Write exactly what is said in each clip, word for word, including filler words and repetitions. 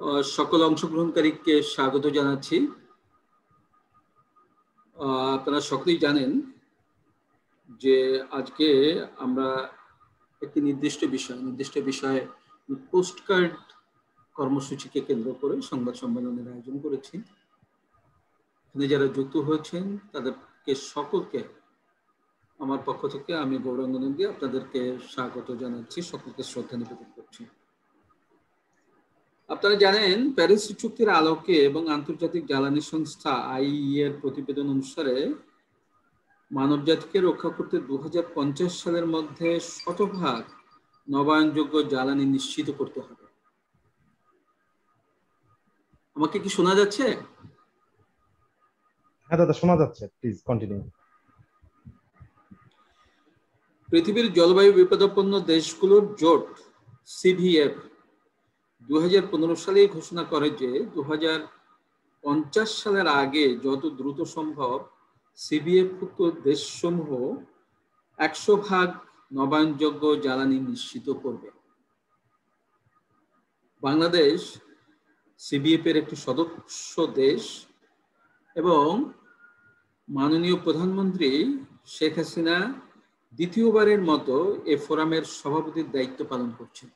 সকল অংশগ্রহণকারীকে স্বাগত জানাচ্ছি। আপনারা সকলেই জানেন যে আজকে আমরা একটি নির্দিষ্ট বিষয় নির্দিষ্ট বিষয়ে পোস্টকার্ড কর্মসূচিকে কেন্দ্র করে সংবাদ সম্মেলনের আয়োজন করেছি। এখানে যারা যুক্ত হয়েছেন তাদেরকে সকলকে আমার পক্ষ থেকে আমি গৌরাঙ্গ নন্দী আপনাদেরকে স্বাগত জানাচ্ছি, সকলকে শ্রদ্ধা নিবেদন করছি। আপনারা জানেন প্যারিস চুক্তির আলোকে এবং আন্তর্জাতিক জ্বালানি সংস্থা আইই এর প্রতিবেদন অনুসারে মানবজাতিকে রক্ষা করতে দু হাজার পঞ্চাশ সালের মধ্যে শতভাগ নবায়নযোগ্য জ্বালানি নিশ্চিত করতে হবে। আমাকে কি শোনা যাচ্ছে? হ্যাঁ দাদা, শোনা যাচ্ছে, প্লিজ কন্টিনিউ। পৃথিবীর জলবায়ু বিপদাপন্ন দেশগুলোর জোট সিভিএফ দু হাজার পনেরো সালে ঘোষণা করে যে দু হাজার পঞ্চাশ সালের আগে যত দ্রুত সম্ভব সিভিএফভুক্ত দেশসমূহ একশো ভাগ নবায়নযোগ্য জ্বালানি নিশ্চিত করবে। বাংলাদেশ সিভিএফ এর একটি সদস্য দেশ এবং মাননীয় প্রধানমন্ত্রী শেখ হাসিনা দ্বিতীয়বারের মতো এ ফোরামের সভাপতির দায়িত্ব পালন করছেন।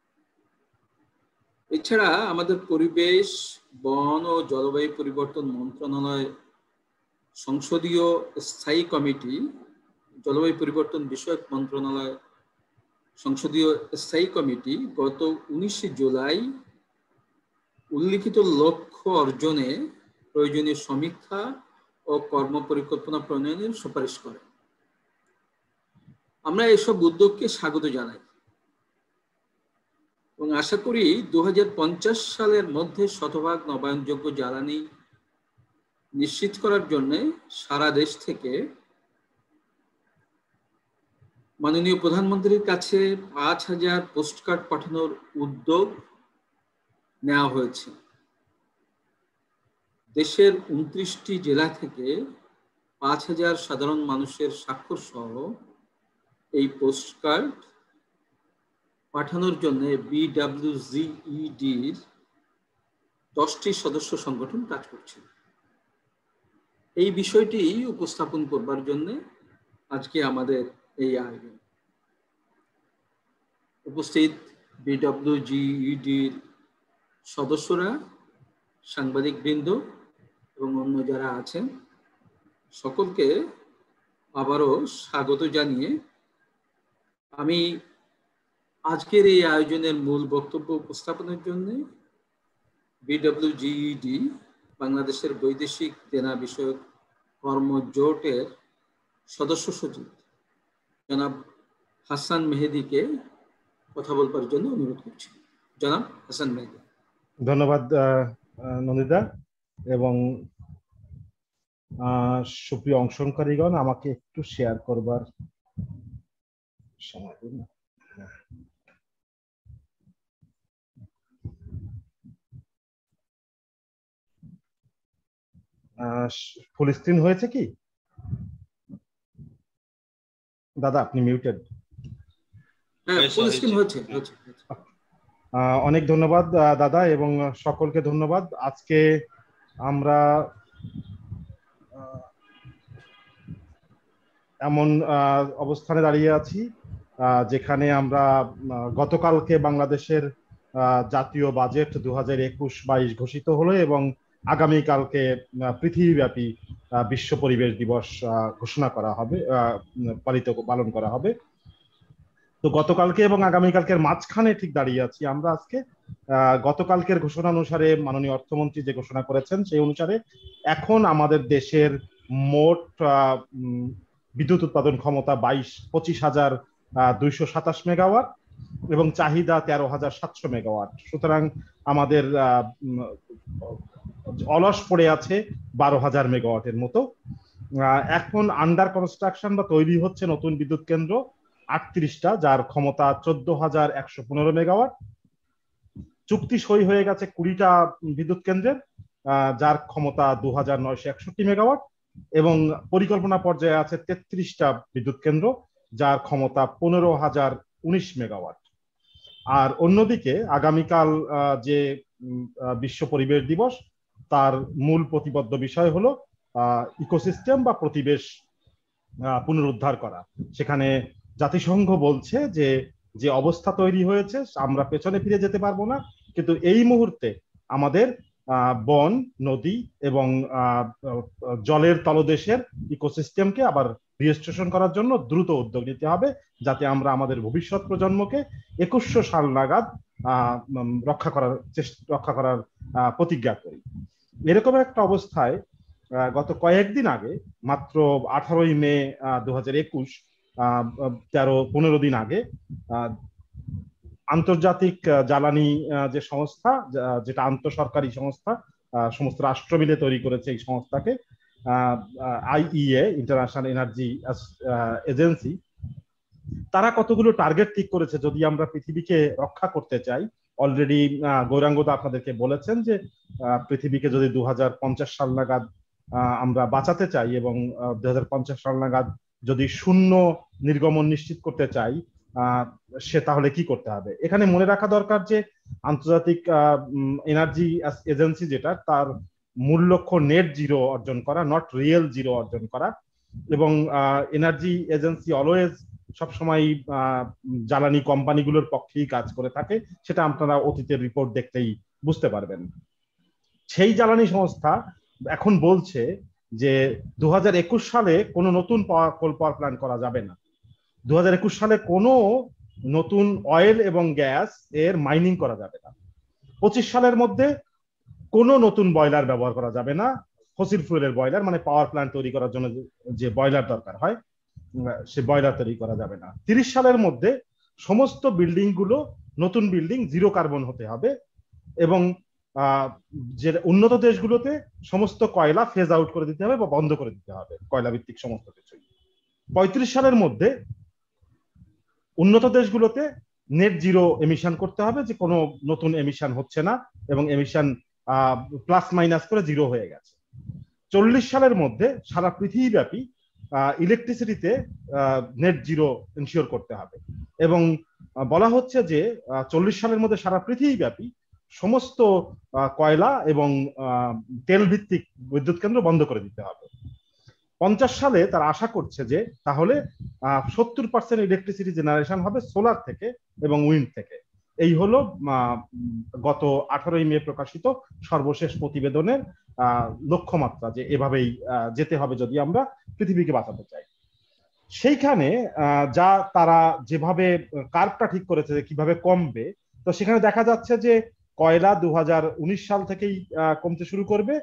এছাড়া আমাদের পরিবেশ, বন ও জলবায়ু পরিবর্তন মন্ত্রণালয় সংসদীয় স্থায়ী কমিটি, জলবায়ু পরিবর্তন বিষয়ক মন্ত্রণালয় সংসদীয় স্থায়ী কমিটি গত উনিশে জুলাই উল্লিখিত লক্ষ্য অর্জনে প্রয়োজনীয় সমীক্ষা ও কর্মপরিকল্পনা প্রণয়নের সুপারিশ করে। আমরা এসব উদ্যোগকে স্বাগত জানাই এবং আশা করি দু হাজার পঞ্চাশ সালের মধ্যে শতভাগ নবায়নযোগ্য জ্বালানি নিশ্চিত করার জন্য সারা দেশ থেকে মাননীয় প্রধানমন্ত্রীর কাছে পাঁচ হাজার পোস্টকার্ড পাঠানোর উদ্যোগ নেওয়া হয়েছে। দেশের উনত্রিশটি জেলা থেকে পাঁচ হাজার সাধারণ মানুষের স্বাক্ষর সহ এই পোস্টকার্ড পাঠানোর জন্য বিডব্লিউজিইডির দশটি সদস্য সংগঠন কাজ করছে। এই বিষয়টি উপস্থাপন করবার জন্য আজকে আমাদের এই আয়োজন। উপস্থিত বিডব্লিউজিইডির সদস্যরা, সাংবাদিকবৃন্দ এবং অন্য যারা আছেন সকলকে আবারও স্বাগত জানিয়ে আমি আজকের এই আয়োজনের মূল বক্তব্য উপস্থাপনের জন্য বিডব্লিউজিইডি বাংলাদেশের বৈদেশিক দেনা বিষয়ক কর্মজোটের সদস্য সচিব জনাব হাসান মেহেদীকে কথা বলবার জন্য অনুরোধ করছি। জনাব হাসান মেহেদী। ধন্যবাদ নন্দিতা এবং সুপ্রিয় অংশগ্রহণকারীগণ, আমাকে একটু শেয়ার করবার সময় দিন। ফুল স্ক্রিন হয়েছে কি দাদা? আপনি মিউটেড। হ্যাঁ, ফুল স্ক্রিন হয়েছে। অনেক ধন্যবাদ দাদা এবং সকলকে ধন্যবাদ। আজকে আমরা এমন অবস্থানে দাঁড়িয়ে আছি যেখানে আমরা গতকালকে বাংলাদেশের জাতীয় বাজেট দু হাজার একুশ বাইশ ঘোষিত হলো এবং আগামীকালকে পৃথিবীব্যাপী বিশ্ব পরিবেশ দিবস ঘোষণা করা হবে, পালিত পালন করা হবে। তো গতকালকে এবং আগামীকালকের মাঝখানে ঠিক দাঁড়িয়ে আছি আমরা আজকে। গতকালকের ঘোষণা অনুসারে মাননীয় অর্থমন্ত্রী যে ঘোষণা করেছেন সেই অনুসারে এখন আমাদের দেশের মোট বিদ্যুৎ উৎপাদন ক্ষমতা বাইশ পঁচিশ হাজার দুইশো সাতাশ মেগাওয়াট এবং চাহিদা তেরো হাজার সাতশো মেগাওয়াট। সুতরাং আমাদের অলস পড়ে আছে বারো হাজার মেগাওয়াটের মতো। এখন আন্ডার কনস্ট্রাকশন বা তৈরি হচ্ছে নতুন বিদ্যুৎ কেন্দ্র আটত্রিশটা, যার ক্ষমতা চোদ্দ হাজার একশো পনেরো মেগাওয়াট। চুক্তি সই হয়ে গেছে কুড়িটা বিদ্যুৎ কেন্দ্রের, যার ক্ষমতা দু হাজার নয়শো একষট্টি মেগাওয়াট এবং পরিকল্পনা পর্যায়ে আছে তেত্রিশটা বিদ্যুৎ কেন্দ্র, যার ক্ষমতা পনেরো হাজার উনিশ মেগাওয়াট। আর অন্যদিকে আগামীকাল যে বিশ্ব পরিবেশ দিবস, তার মূল প্রতিবদ্ধ বিষয় হলো ইকোসিস্টেম বা প্রতিবেশ পুনরুদ্ধার করা। সেখানে জাতিসংঘ বলছে যে যে অবস্থা তৈরি হয়েছে আমরা পেছনে ফিরে যেতে পারবো না, কিন্তু এই মুহূর্তে আমাদের বন, নদী এবং জলের তলদেশের ইকোসিস্টেমকে আবার রিস্টোরেশন করার জন্য দ্রুত উদ্যোগ নিতে হবে, যাতে আমরা আমাদের ভবিষ্যৎ প্রজন্মকে একুশশো সাল নাগাদ রক্ষা করার চেষ্টা রক্ষা করার প্রতিজ্ঞা করি। এরকম একটা অবস্থায় গত কয়েকদিন আগে, মাত্র আঠারোই মে দু হাজার একুশ তেরো পনেরো দিন আগে, আন্তর্জাতিক জ্বালানি যে সংস্থা, যেটা আন্তঃসরকারি সংস্থা, সমস্ত রাষ্ট্র মিলে তৈরি করেছে এই সংস্থাকে, আইইএ, ইন্টারন্যাশনাল এনার্জি এজেন্সি, তারা কতগুলো টার্গেট ঠিক করেছে যদি আমরা পৃথিবীকে রক্ষা করতে চাই। অলরেডি গৌরাঙ্গদা আপনাদেরকে বলেছেন যে পৃথিবীকে যদি দু হাজার পঞ্চাশ সাল নাগাদ আমরা বাঁচাতে চাই এবং দু হাজার পঞ্চাশ সাল নাগাদ যদি শূন্য নির্গমন নিশ্চিত করতে চাই, সে তাহলে কি করতে হবে। এখানে মনে রাখা দরকার যে আন্তর্জাতিক এনার্জি এজেন্সি যেটা, তার মূল লক্ষ্য নেট জিরো অর্জন করা, নট রিয়েল জিরো অর্জন করা। এবং এনার্জি এজেন্সি অলওয়েজ সবসময় জ্বালানি কোম্পানিগুলোর পক্ষেই কাজ করে থাকে, সেটা আপনারা অতীতের রিপোর্ট দেখতেই বুঝতে পারবেন। সেই জ্বালানি সংস্থা এখন বলছে যে দু হাজার একুশ সালে কোনো নতুন কোল পাওয়ার প্ল্যান্ট করা যাবে না, দু হাজার একুশ সালে কোনো নতুন অয়েল এবং গ্যাস এর মাইনিং করা যাবে না, পঁচিশ সালের মধ্যে কোনো নতুন বয়লার ব্যবহার করা যাবে না, ফসিল ফুয়েলের বয়লার, মানে পাওয়ার প্ল্যান্ট তৈরি করার জন্য যে বয়লার দরকার হয় সে বয়লার তৈরি করা যাবে না। তিরিশ সালের মধ্যে সমস্ত বিল্ডিং গুলো, নতুন বিল্ডিং জিরো কার্বন হতে হবে এবং যে উন্নত দেশগুলোতে সমস্ত কয়লা ফেজ আউট করে দিতে হবে বা বন্ধ করে দিতে হবে, কয়লা ভিত্তিক সমস্ত কিছুই। পঁয়ত্রিশ সালের মধ্যে উন্নত দেশগুলোতে নেট জিরো এমিশন করতে হবে, যে কোনো নতুন এমিশন হচ্ছে না এবং এমিশন প্লাস মাইনাস করে জিরো হয়ে গেছে। চল্লিশ সালের মধ্যে সারা পৃথিবীব্যাপী ইলেকট্রিসিটিতে নেট জিরো এনশিওর করতে হবে এবং বলা হচ্ছে যে চল্লিশ সালের মধ্যে সারা পৃথিবীব্যাপী সমস্ত কয়লা এবং তেল ভিত্তিক বিদ্যুৎ কেন্দ্র বন্ধ করে দিতে হবে। পঞ্চাশ সালে তারা আশা করছে যে তাহলে সত্তর পার্সেন্ট ইলেকট্রিসিটি জেনারেশন হবে সোলার থেকে এবং উইন্ড থেকে। এই হলো গত আঠারোই মে প্রকাশিত সর্বশেষ প্রতিবেদনের লক্ষ্যমাত্রা, যে এভাবেই যেতে হবে যদি আমরা পৃথিবীকে বাঁচাতে চাই। সেইখানে যা তারা যেভাবে কার্ভটা ঠিক করেছে যে কিভাবে কমবে, তো সেখানে দেখা যাচ্ছে যে কয়লা দু হাজার উনিশ সাল থেকেই কমতে শুরু করবে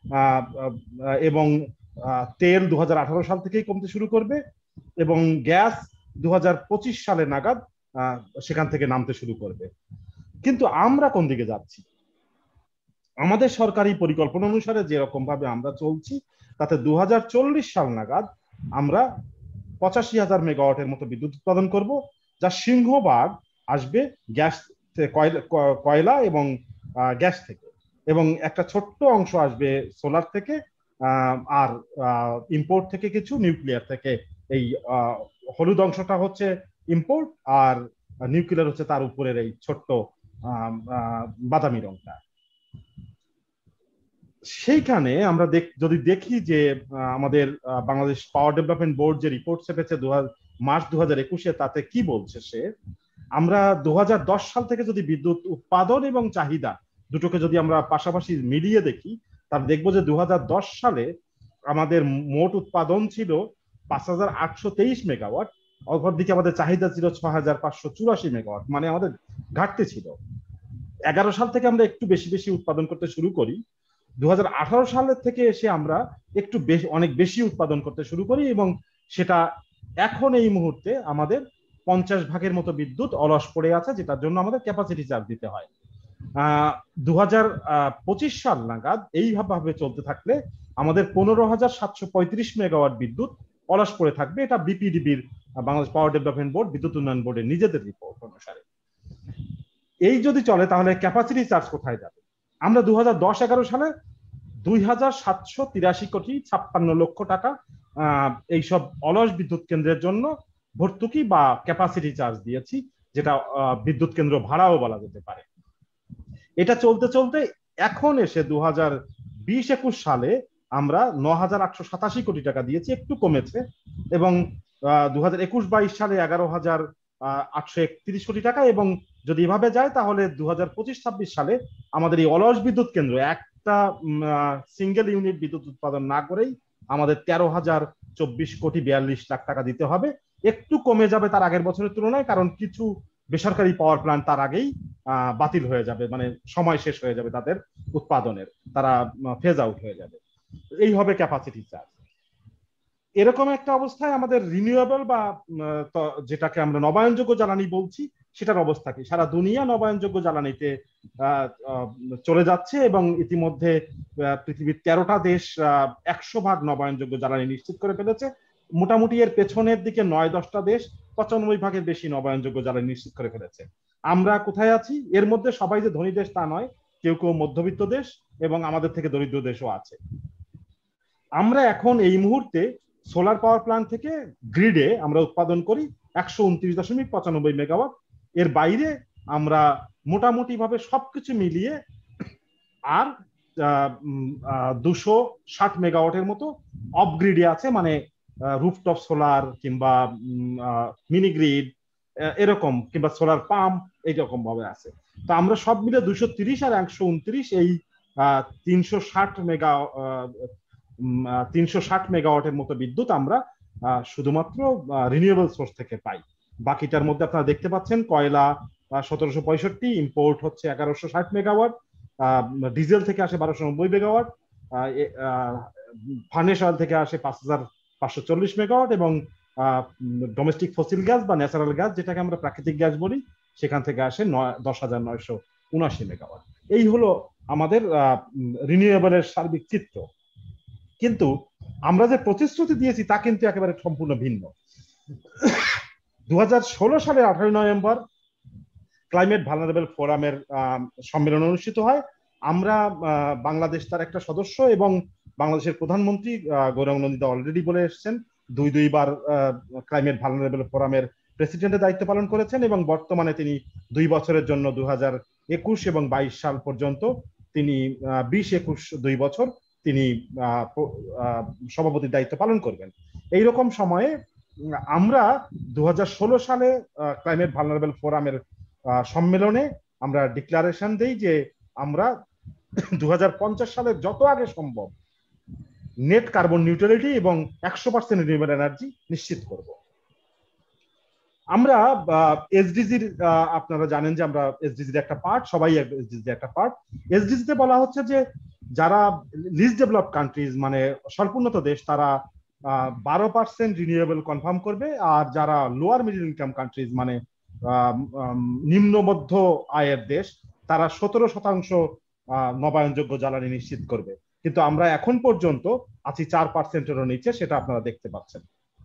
এবং তেল দু হাজার আঠারো সাল থেকেই কমতে শুরু করবে এবং গ্যাস দু হাজার পঁচিশ সালে নাগাদ সেখান থেকে নামতে শুরু করবে। কিন্তু আমরা কোন দিকে যাচ্ছি? আমাদের সরকারি পরিকল্পনা অনুসারে যেরকম ভাবে আমরা চলছি, তাতে দু হাজার চল্লিশ সাল নাগাদ আমরা পঁচাশি হাজার মেগাওয়াটের মতো বিদ্যুৎ উৎপাদন করব, যা সিংহভাগ আসবে গ্যাস, কয়লা এবং গ্যাস থেকে, এবং একটা ছোট্ট অংশ আসবে সোলার থেকে, আর ইম্পোর্ট থেকে কিছু, নিউক্লিয়ার থেকে। এই হলুদ অংশটা হচ্ছে ইম্পোর্ট আর নিউক্লিয়ার হচ্ছে তার উপরের এই ছোট্ট বাদামি রংটা। সেইখানে আমরা যদি দেখি যে আমাদের বাংলাদেশ পাওয়ার ডেভেলপমেন্ট বোর্ড যে রিপোর্ট ছেপেছে মার্চ দু হাজার একুশে, তাতে কি বলছে সে, আমরা দু হাজার দশ সাল থেকে যদি বিদ্যুৎ উৎপাদন এবং চাহিদা দুটোকে যদি আমরা পাশাপাশি মিলিয়ে দেখি, তাহলে দেখবো যে দু হাজার দশ সালে আমাদের মোট উৎপাদন ছিল পাঁচ হাজার আটশো তেইশ মেগাওয়াট, অপরদিকে আমাদের চাহিদা ছিল ছ হাজার পাঁচশো চুরাশি মেগাওয়াট, মানে আমাদের ঘাটতি ছিল। এগারো সাল থেকে আমরা একটু বেশি বেশি উৎপাদন করতে শুরু করি, দু হাজার আঠারো সালের থেকে এসে আমরা একটু বেশি অনেক বেশি উৎপাদন করতে শুরু করি এবং সেটা এখন এই মুহূর্তে আমাদের পঞ্চাশ ভাগের মতো বিদ্যুৎ অলস পড়ে আছে, যেটার জন্য আমাদের ক্যাপাসিটি চার্জ দিতে হয়। আহ দু হাজার পঁচিশ সাল নাগাদ এইভাবে চলতে থাকলে আমাদের পনেরো হাজার সাতশো পঁয়ত্রিশ মেগাওয়াট বিদ্যুৎ অলস পড়ে থাকবে। এটা বিপিডিবির, বাংলাদেশ পাওয়ার ডেভেলপমেন্ট বোর্ড, বিদ্যুৎ উন্নয়ন বোর্ডের নিজেদের রিপোর্ট অনুসারে। এই যদি চলে তাহলে ক্যাপাসিটি চার্জ কোথায় যাবে? আমরা দু হাজার দশ এগারো সালে দুই হাজার সাতশো তিরাশি কোটি ছাপ্পান্ন লক্ষ টাকা আহ এইসব অলস বিদ্যুৎ কেন্দ্রের জন্য ভর্তুকি বা ক্যাপাসিটি চার্জ দিয়েছি, যেটা বিদ্যুৎ কেন্দ্র ভাড়াও বলা যেতে পারে। এটা চলতে চলতে এখন এসে দু হাজার বিশ একুশ সালে আমরা ন হাজার আটশো সাতাশি কোটি টাকা দিয়েছি, একটু কমেছে, এবং দু হাজার একুশ বাইশ সালে এগারো হাজার আটশো একত্রিশ কোটি টাকা, এবং যদি এভাবে যায় তাহলে দু হাজার পঁচিশ ছাব্বিশ সালে আমাদের এই অলস বিদ্যুৎ কেন্দ্র একটা সিঙ্গেল ইউনিট বিদ্যুৎ উৎপাদন না করেই আমাদের তেরো হাজার চব্বিশ কোটি বিয়াল্লিশ লাখ টাকা দিতে হবে। একটু কমে যাবে তার আগের বছরের তুলনায়, কারণ কিছু বেসরকারি পাওয়ার প্ল্যান্ট তার আগেই আহ বাতিল হয়ে যাবে, মানে সময় শেষ হয়ে যাবে তাদের উৎপাদনের, তারা ফেজ আউট হয়ে যাবে। এই হবে ক্যাপাসিটি চার্জ। এরকম একটা অবস্থায় আমাদের রিনিউয়েবল বা যেটাকে আমরা নবায়নযোগ্য জ্বালানি বলছি সেটার অবস্থা কি? সারা দুনিয়া নবায়নযোগ্য জ্বালানিতে চলে যাচ্ছে, এবং ইতিমধ্যে পৃথিবীর তেরোটা দেশ একশো ভাগ নবায়নযোগ্য জ্বালানি নিশ্চিত করে ফেলেছে। মোটামুটি এর পেছনের দিকে নয় দশটা দেশ পঁচানব্বই ভাগের বেশি নবায়নযোগ্য জ্বালানি নিশ্চিত করে ফেলেছে। আমরা কোথায় আছি? এর মধ্যে সবাই যে ধনী দেশ তা নয়, কেউ কেউ মধ্যবিত্ত দেশ এবং আমাদের থেকে দরিদ্র দেশও আছে। আমরা এখন এই মুহূর্তে সোলার পাওয়ার প্ল্যান্ট থেকে গ্রিডে আমরা উৎপাদন করি একশো উনত্রিশ দশমিক পঁচানব্বই মেগাওয়াট। এর বাইরে আমরা মোটামুটি ভাবে সবকিছু মিলিয়ে আর দুশো ষাট মেগাওয়াটের মতো অফ গ্রিডে আছে, মানে রুফটপ সোলার কিংবা মিনি গ্রিড এরকম, কিংবা সোলার পাম্প এইরকম ভাবে আছে। তো আমরা সব মিলে দুশো তিরিশ আর একশো উনত্রিশ এই তিনশো ষাট মেগা তিনশো ষাট মেগাওয়াটের মতো বিদ্যুৎ আমরা শুধুমাত্র রিনিউয়েবল সোর্স থেকে পাই। বাকিটার মধ্যে আপনারা দেখতে পাচ্ছেন কয়লা সতেরোশো পঁয়ষট্টি, ইম্পোর্ট হচ্ছে এগারোশো ষাট মেগাওয়াট, ডিজেল থেকে আসে বারোশো নব্বই মেগাওয়াট, ফার্নেস অয়েল থেকে আসে পাঁচ হাজার পাঁচশো চল্লিশ মেগাওয়াট, এবং ডোমেস্টিক ফসিল গ্যাস বা ন্যাচারাল গ্যাস যেটাকে আমরা প্রাকৃতিক গ্যাস বলি সেখান থেকে আসে দশ হাজার নয়শো উনআশি মেগাওয়াট। এই হলো আমাদের রিনিউয়েবলের সার্বিক চিত্র। কিন্তু আমরা যে প্রতিশ্রুতি দিয়েছি তা কিন্তু একেবারে সম্পূর্ণ ভিন্ন। দু হাজার ষোলো সালের আঠারোই নভেম্বর ক্লাইমেট ভালনারেবল ফোরামের সম্মেলন অনুষ্ঠিত হয়। আমরা বাংলাদেশ তার একটা সদস্য, এবং বাংলাদেশের প্রধানমন্ত্রী গৌরাঙ্গ নন্দিতা অলরেডি বলে এসেছেন, দুই দুইবার ক্লাইমেট ভালনারেবল ফোরামের প্রেসিডেন্টের দায়িত্ব পালন করেছেন, এবং বর্তমানে তিনি দুই বছরের জন্য দু হাজার একুশ এবং বাইশ সাল পর্যন্ত তিনি বিশ একুশ দুই বছর তিনি সভাপতির দায়িত্ব পালন করবেন। এইরকম সময়ে আমরা দু হাজার ষোলো সালে ক্লাইমেট ভালনারেবল ফোরামের সম্মেলনে আমরা ডিক্লারেশন দেই যে আমরা দু হাজার পঞ্চাশ সালের যত আগে সম্ভব নেট কার্বন নিউট্রালিটি এবং একশো পার্সেন্ট রিনিউয়েবল এনার্জি নিশ্চিত করব। আমরা এসডিজির আপনারা জানেন যে আমরা এসডিজির একটা পার্ট, সবাই এসডিজির একটা পার্ট। এসডিজিতে বলা হচ্ছে যে যারা লিস্ট ডেভেলপড কান্ট্রিজ মানে স্বল্পোন্নত দেশ তারা বারো পার্সেন্ট রিনিউয়েবল কনফার্ম করবে, আর যারা লোয়ার মিডল ইনকাম কান্ট্রিজ মানে নিম্ন মধ্য আয়ের দেশ তারা সতেরো শতাংশ নবায়নযোগ্য জ্বালানি নিশ্চিত করবে। কিন্তু আমরা এখন পর্যন্ত আছি চার পার্সেন্টেরও নিচে, সেটা আপনারা দেখতে পাচ্ছেন।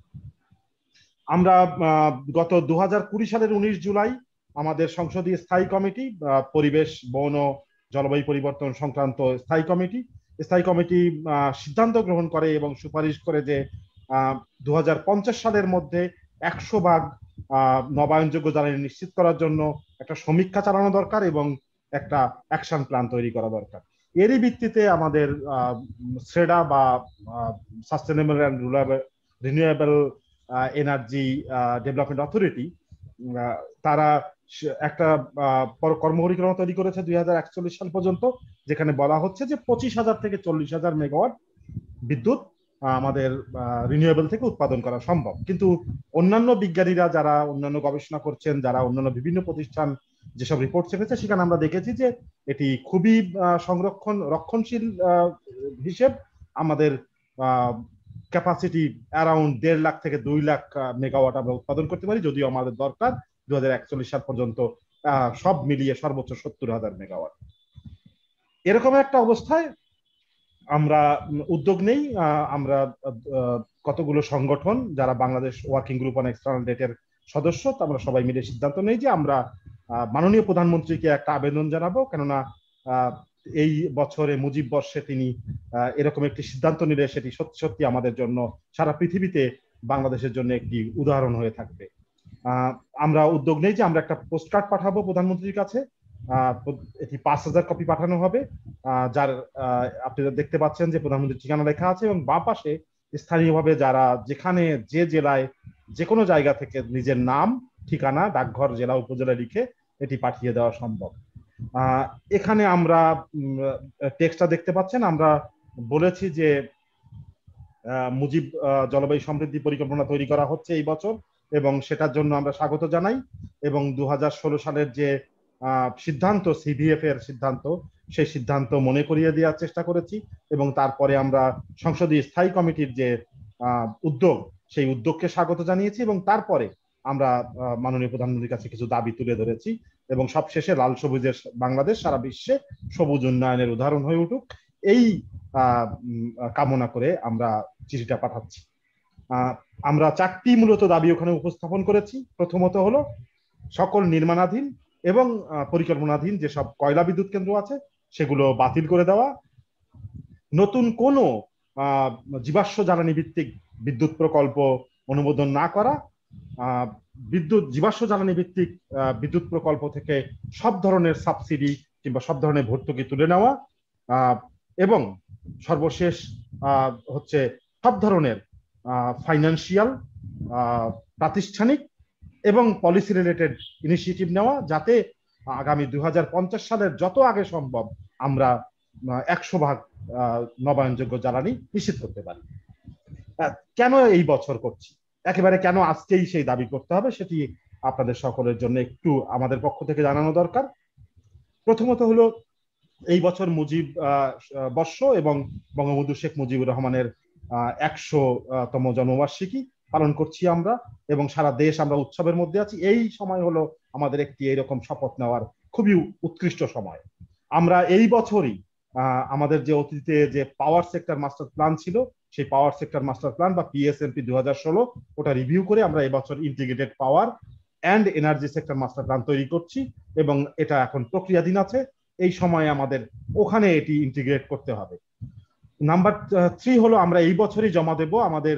আমরা গত দু হাজার কুড়ি সালের উনিশ জুলাই আমাদের সংসদীয় স্থায়ী কমিটি, পরিবেশ বন ও জলবায়ু পরিবর্তন সংক্রান্ত স্থায়ী কমিটি স্থায়ী কমিটি সিদ্ধান্ত গ্রহণ করে এবং সুপারিশ করে যে দু হাজার পঞ্চাশ সালের মধ্যে একশো ভাগ নবায়নযোগ্য জ্বালানি নিশ্চিত করার জন্য একটা সমীক্ষা চালানো দরকার এবং একটা অ্যাকশন প্ল্যান তৈরি করা দরকার। এরই ভিত্তিতে আমাদের সেডা বা sustainable and renewable energy development authority তারা একটা কর্মপরিকল্পনা তৈরি করেছে দুই হাজার একচল্লিশ সাল পর্যন্ত, যেখানে বলা হচ্ছে যে পঁচিশ হাজার থেকে চল্লিশ হাজার মেগাওয়াট বিদ্যুৎ আমাদের রিনিউয়েবল থেকে উৎপাদন করা সম্ভব। কিন্তু অন্যান্য বিজ্ঞানীরা যারা অন্যান্য গবেষণা করছেন, যারা অন্যান্য বিভিন্ন প্রতিষ্ঠান যেসব রিপোর্ট ছেপেছে সেখানে আমরা দেখেছি যে এটি খুবই সংরক্ষণ রক্ষণশীল হিসেব। আমাদের ক্যাপাসিটি অ্যারাউন্ড দেড় লাখ থেকে দুই লাখ মেগাওয়াট আমরা উৎপাদন করতে পারি, যদিও আমাদের দরকার দু হাজার একচল্লিশ সাল পর্যন্ত সব মিলিয়ে সর্বোচ্চ সত্তর হাজার মেগাওয়াট। এরকম একটা অবস্থায় আমরা উদ্যোগ নেই। আমরা কতগুলো সংগঠন যারা Bangladesh working group on external ডেটের সদস্য, আমরা সবাই মিলে সিদ্ধান্ত নেই যে আমরা মাননীয় প্রধানমন্ত্রীকে একটা আবেদন জানাবো, কেননা এই বছরে মুজিব বর্ষে তিনি এরকম একটি সিদ্ধান্ত নিলে সেটি সত্যি সত্যি আমাদের জন্য সারা পৃথিবীতে বাংলাদেশের জন্য একটি উদাহরণ হয়ে থাকবে। আমরা উদ্যোগ নেই যে আমরা একটা পোস্টকার্ড পাঠাবো প্রধানমন্ত্রীর কাছে এটি পাঁচ হাজার কপি পাঠানো হবে, যার আপনারা দেখতে পাচ্ছেন যে প্রধানমন্ত্রীর ঠিকানা লেখা আছে, এবং বাঁ পাশে স্থানীয়ভাবে যারা যেখানে যে জেলায় যে কোনো জায়গা থেকে নিজের নাম, ঠিকানা, ডাকঘর, জেলা, উপজেলা লিখে এটি পাঠিয়ে দেওয়া সম্ভব। এখানে আমরা টেক্সটটা দেখতে পাচ্ছেন, আমরা বলেছি যে মুজিব জলবায়ু সমৃদ্ধি পরিকল্পনা তৈরি করা হচ্ছে এই বছর, এবং সেটার জন্য আমরা স্বাগত জানাই। এবং দু হাজার ষোলো সালের যে সিদ্ধান্ত, সিভিএফ এর সিদ্ধান্ত, সেই সিদ্ধান্ত মনে করিয়ে দেওয়ার চেষ্টা করেছি, এবং তারপরে আমরা সংসদীয় স্থায়ী কমিটির যে উদ্যোগ, সেই উদ্যোগকে স্বাগত জানিয়েছি, এবং তারপরে আমরা মাননীয় প্রধানমন্ত্রীর কাছে কিছু দাবি তুলে ধরেছি, এবং সবশেষে লাল সবুজের বাংলাদেশ সারা বিশ্বে সবুজ উন্নয়নের উদাহরণ হয়ে উঠুক, এই কামনা করে আমরা চিঠিটা পাঠাচ্ছি। আমরা চারটি মূলত দাবি ওখানে উপস্থাপন করেছি। প্রথমত হলো সকল নির্মাণাধীন এবং পরিকল্পনাধীন যেসব কয়লা বিদ্যুৎ কেন্দ্র আছে সেগুলো বাতিল করে দেওয়া, নতুন কোনো জীবাশ্ম জ্বালানি ভিত্তিক বিদ্যুৎ প্রকল্প অনুমোদন না করা, বিদ্যুৎ জীবাশ্ম জ্বালানি ভিত্তিক বিদ্যুৎ প্রকল্প থেকে সব ধরনের সাবসিডি কিংবা সব ধরনের ভর্তুকি তুলে নেওয়া, এবং সর্বশেষ হচ্ছে সব ধরনের ফাইন্যান্সিয়াল, প্রাতিষ্ঠানিক এবং পলিসি রিলেটেড ইনিশিয়েটিভ নেওয়া, যাতে আগামী দুই হাজার পঞ্চাশ সালের যত আগে সম্ভব আমরা একশো ভাগ নবায়নযোগ্য জ্বালানি নিশ্চিত করতে পারি। কেন এই বছর করছি, একেবারে কেন আজকেই সেই দাবি করতে হবে, সেটি আপনাদের সকলের জন্য একটু আমাদের পক্ষ থেকে জানানো দরকার। প্রথমত হলো এই বছর মুজিব বর্ষ এবং বঙ্গবন্ধু শেখ মুজিবুর রহমানের একশো তম জন্মবার্ষিকী পালন করছি আমরা, এবং সারা দেশ আমরা উৎসবের মধ্যে আছি। এই সময় হলো আমাদের একটি এইরকম শপথ নেওয়ার খুবই উৎকৃষ্ট সময়। আমরা এই বছরই আমাদের যে অতীতে যে পাওয়ার সেক্টর মাস্টার প্ল্যান ছিল, সেই পাওয়ার সেক্টর মাস্টার প্ল্যান বা পিএসএমপি দু হাজার ষোলো, ওটা রিভিউ করে আমরা এবছর integrated power and energy sector master plan তৈরি করছি, এবং এটা এখন প্রক্রিয়াধীন আছে। এই সময়ে আমাদের ওখানে এটি ইন্টিগ্রেট করতে হবে। নাম্বার থ্রি হলো আমরা এই বছরই জমা দেব আমাদের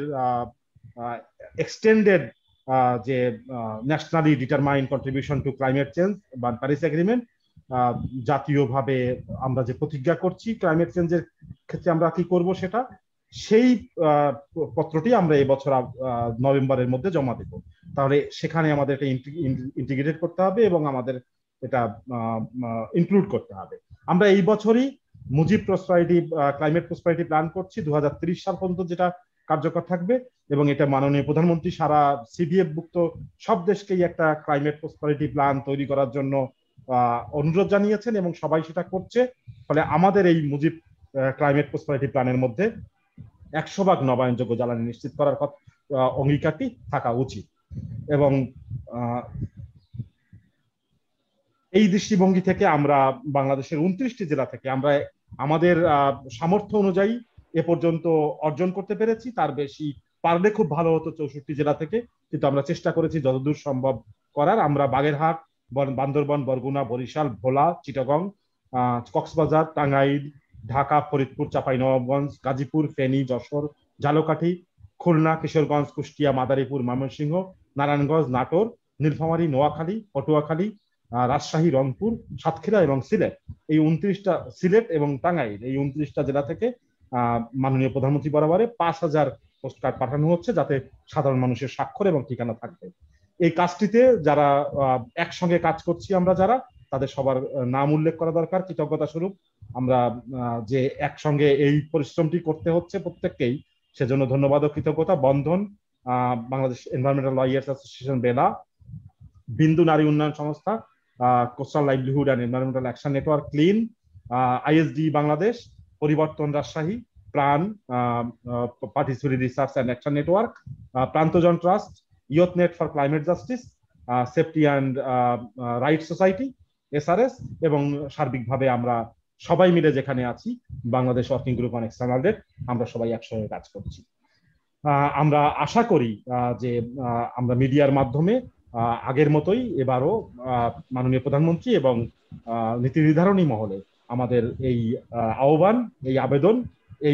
এক্সটেন্ডেড যে nationally determined contribution to climate change বা প্যারিস এগ্রিমেন্ট, জাতীয়ভাবে আমরা যে প্রতিজ্ঞা করছি ক্লাইমেট চেঞ্জের ক্ষেত্রে আমরা কি করব সেটা, সেই পত্রটি আমরা এই বছর নভেম্বরের মধ্যে জমা দেব। তাহলে সেখানে আমাদের এটা ইন্টিগ্রেটেড করতে হবে এবং আমাদের এটা ইনক্লুড করতে হবে। আমরা এই বছরই Mujib prosperity climate prosperity plan করছি দু হাজার তিরিশ সাল পর্যন্ত, যেটা কার্যকর থাকবে, এবং এটা মাননীয় প্রধানমন্ত্রী সারা সিডিএফ ভুক্ত সব দেশকেই একটা ক্লাইমেট প্রসপারিটি প্ল্যান তৈরি করার জন্য অনুরোধ জানিয়েছেন, এবং সবাই সেটা করছে। ফলে আমাদের এই মুজিব ক্লাইমেট প্রসপারিটি প্ল্যানের মধ্যে একশো ভাগ নবায়নযোগ্য জ্বালানি নিশ্চিত করার অঙ্গীকারটি থাকা উচিত। এবং এই দৃষ্টিভঙ্গি থেকে আমরা বাংলাদেশের উনত্রিশটি জেলা থেকে আমরা আমাদের সামর্থ্য অনুযায়ী এ পর্যন্ত অর্জন করতে পেরেছি। তার বেশি পারলে খুব ভালো হতো চৌষট্টি জেলা থেকে, কিন্তু আমরা চেষ্টা করেছি যতদূর সম্ভব করার। আমরা বাগেরহাট, বান্দরবান, বরগুনা, বরিশাল, ভোলা, চিটাগং, কক্সবাজার, টাঙ্গাইল, ঢাকা, ফরিদপুর, চাঁপাইনবাবগঞ্জ, গাজীপুর, ফেনী, যশোর, ঝালকাঠি, খুলনা, কিশোরগঞ্জ, কুষ্টিয়া, মাদারীপুর, ময়মনসিংহ, নারায়ণগঞ্জ, নাটোর, নীলফামারী, নোয়াখালী, পটুয়াখালী, রাজশাহী, রংপুর, সাতক্ষীরা এবং সিলেট, এই উনত্রিশটা সিলেট এবং টাঙ্গাইল, এই উনত্রিশটা জেলা থেকে আহ মাননীয় প্রধানমন্ত্রী বরাবরে পাঁচ হাজার পোস্ট কার্ড পাঠানো হচ্ছে, যাতে সাধারণ মানুষের স্বাক্ষর এবং ঠিকানা থাকবে। এই কাজটিতে যারা একসঙ্গে কাজ করছি আমরা, যারা তাদের সবার নাম উল্লেখ করা দরকার কৃতজ্ঞতা স্বরূপ। আমরা যে একসঙ্গে এই পরিশ্রমটি করতে হচ্ছে প্রত্যেককেই, সেজন্য ধন্যবাদ ও কৃতজ্ঞতা। বন্ধন, আহ Bangladesh environmental lawyers association BELA, Bindu Nari Unnayan Sangstha, coastal livelihood and environmental action network, clean, ISD Bangladesh, Paribartan Rajshahi, Pran, participatory research and action network, Prantojon trust, youth net for climate justice, safety and right society, SRS, এবং সার্বিকভাবে আমরা সবাই মিলে যেখানে আছি Bangladesh working group on external debt, আমরা সবাই একসঙ্গে কাজ করছি। আমরা আশা করি যে আমরা মিডিয়ার মাধ্যমে আগের মতোই এবারও মাননীয় প্রধানমন্ত্রী এবং নীতি নির্ধারণী মহলে আমাদের এই আহ্বান, এই আবেদন, এই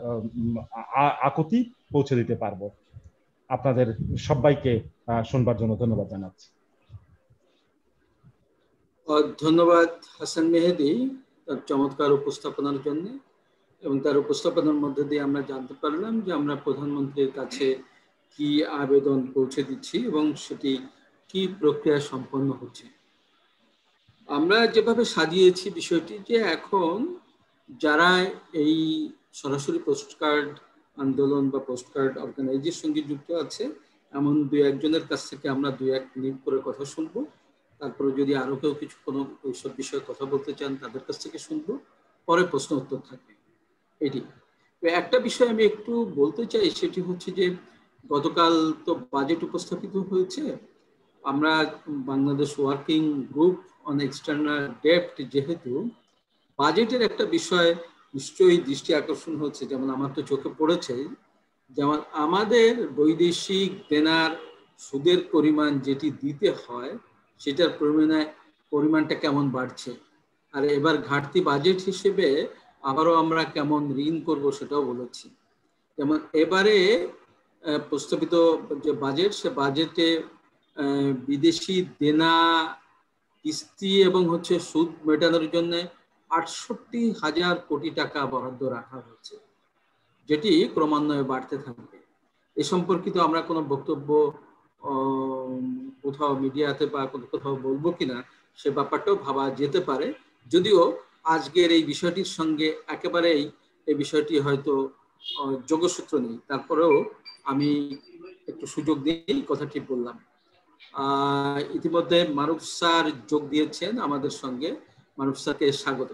আকুতি পৌঁছে দিতে পারবো। আপনাদের সবাইকে শুনবার জন্য ধন্যবাদ জানাচ্ছি। ধন্যবাদ হাসান মেহেদী তার চমৎকার উপস্থাপনার জন্য, এবং তার উপস্থাপনার মধ্যে দিয়ে আমরা জানতে পারলাম যে আমরা প্রধানমন্ত্রীর কাছে কি আবেদন পৌঁছে দিচ্ছি এবং সেটি কি প্রক্রিয়া সম্পন্ন হচ্ছে। আমরা যেভাবে সাজিয়েছি বিষয়টি, যে এখন যারা এই সরাসরি পোস্টকার্ড আন্দোলন বা পোস্টকার্ড অর্গানাইজের সঙ্গে যুক্ত আছে এমন দুই একজনের কাছ থেকে আমরা দুই এক মিনিট করে কথা শুনবো, তারপরে যদি আরো কেউ কিছু কোনো এইসব বিষয়ে কথা বলতে চান তাদের কাছ থেকে শুনবো, পরে প্রশ্ন উত্তর থাকবে। এটি একটা বিষয় আমি একটু বলতে চাই, সেটি হচ্ছে যে গতকাল তো বাজেট উপস্থাপিত হয়েছে। আমরা Bangladesh working group on external ডেপ্ট, যেহেতু বাজেটের একটা বিষয় নিশ্চয়ই দৃষ্টি আকর্ষণ হচ্ছে, যেমন আমার তো চোখে পড়েছে, যেমন আমাদের বৈদেশিক দেনার সুদের পরিমাণ যেটি দিতে হয় সেটার পরিমাণে পরিমাণটা কেমন বাড়ছে, আর এবার ঘাটতি বাজেট হিসেবে আবারও আমরা কেমন ঋণ করব সেটাও বলেছি। যেমন এবারে প্রস্তাবিত যে বাজেট, সে বাজেটে বিদেশি দেনা কিস্তি এবং হচ্ছে সুদ মেটানোর জন্য আটষট্টি হাজার কোটি টাকা বরাদ্দ রাখা হয়েছে, যেটি ক্রমান্বয়ে বাড়তে থাকবে। এ সম্পর্কিত আমরা কোনো বক্তব্য কোথাও মিডিয়াতে বা কোথাও বলবো কিনা সে ব্যাপারটাও ভাবা যেতে পারে, যদিও আজকের এই বিষয়টির সঙ্গে একেবারেই এই বিষয়টি হয়তো যোগসূত্র নেই, তারপরেও আমি একটু সুযোগ দিয়েই কথাটি বললাম। আহ ইতিমধ্যে মারুফ স্যার যোগ দিয়েছেন আমাদের সঙ্গে, মারুফ স্যারকে স্বাগত।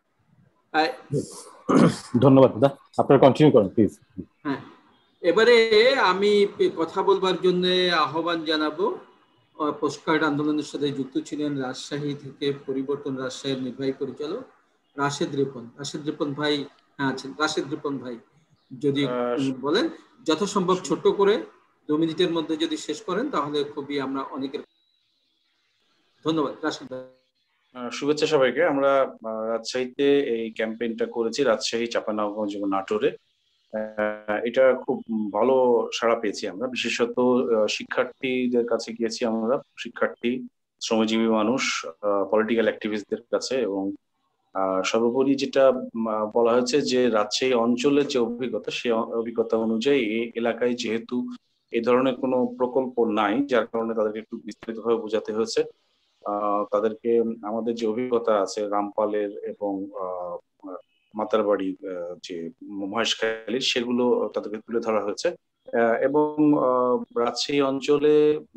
ধন্যবাদ দাদা, আপনারা কন্টিনিউ করুন প্লিজ। হ্যাঁ, এবারে আমি কথা বলবার জন্য আহ্বান জানাবো, পোস্টকার্ড আন্দোলনের সাথে যুক্ত ছিলেন রাজশাহী থেকে পরিবর্তন রাজশাহীর নির্বাহী পরিচালক রাশেদ রিপন। রাশেদ রিপন ভাই হ্যাঁ আছেন। রাশেদ রিপন ভাই যদি বলেন, যথাসম্ভব ছোট করে দু মিনিটের মধ্যে যদি শেষ করেন তাহলে খুবই আমরা অনেকের ধন্যবাদ। রাশেদ ভাই। শুভেচ্ছা সবাইকে। আমরা রাজশাহীতে এই ক্যাম্পেইনটা করেছি, রাজশাহী, চাঁপাইনবাবগঞ্জ এবং নাটোরে। এটা খুব ভালো সাড়া পেয়েছি আমরা, বিশেষত শিক্ষার্থীদের কাছে গিয়েছি আমরা, শিক্ষার্থী, শ্রমজীবী মানুষ, পলিটিক্যাল অ্যাক্টিভিস্টদের কাছে, এবং সর্বোপরি যেটা বলা হয়েছে যে রাজশাহী অঞ্চলের যে অভিজ্ঞতা, সেই অভিজ্ঞতা অনুযায়ী এই এলাকায় যেহেতু এই ধরনের কোনো প্রকল্প নাই, যার কারণে তাদেরকে একটু বিস্তারিতভাবে বোঝাতে হয়েছে। আহ তাদেরকে আমাদের যে অভিজ্ঞতা আছে রামপালের এবং আহ মাতারবাড়ি যে মহেশখালীর, সেগুলো তাদেরকে তুলে ধরা হয়েছে। এবং রাজশাহী অঞ্চলে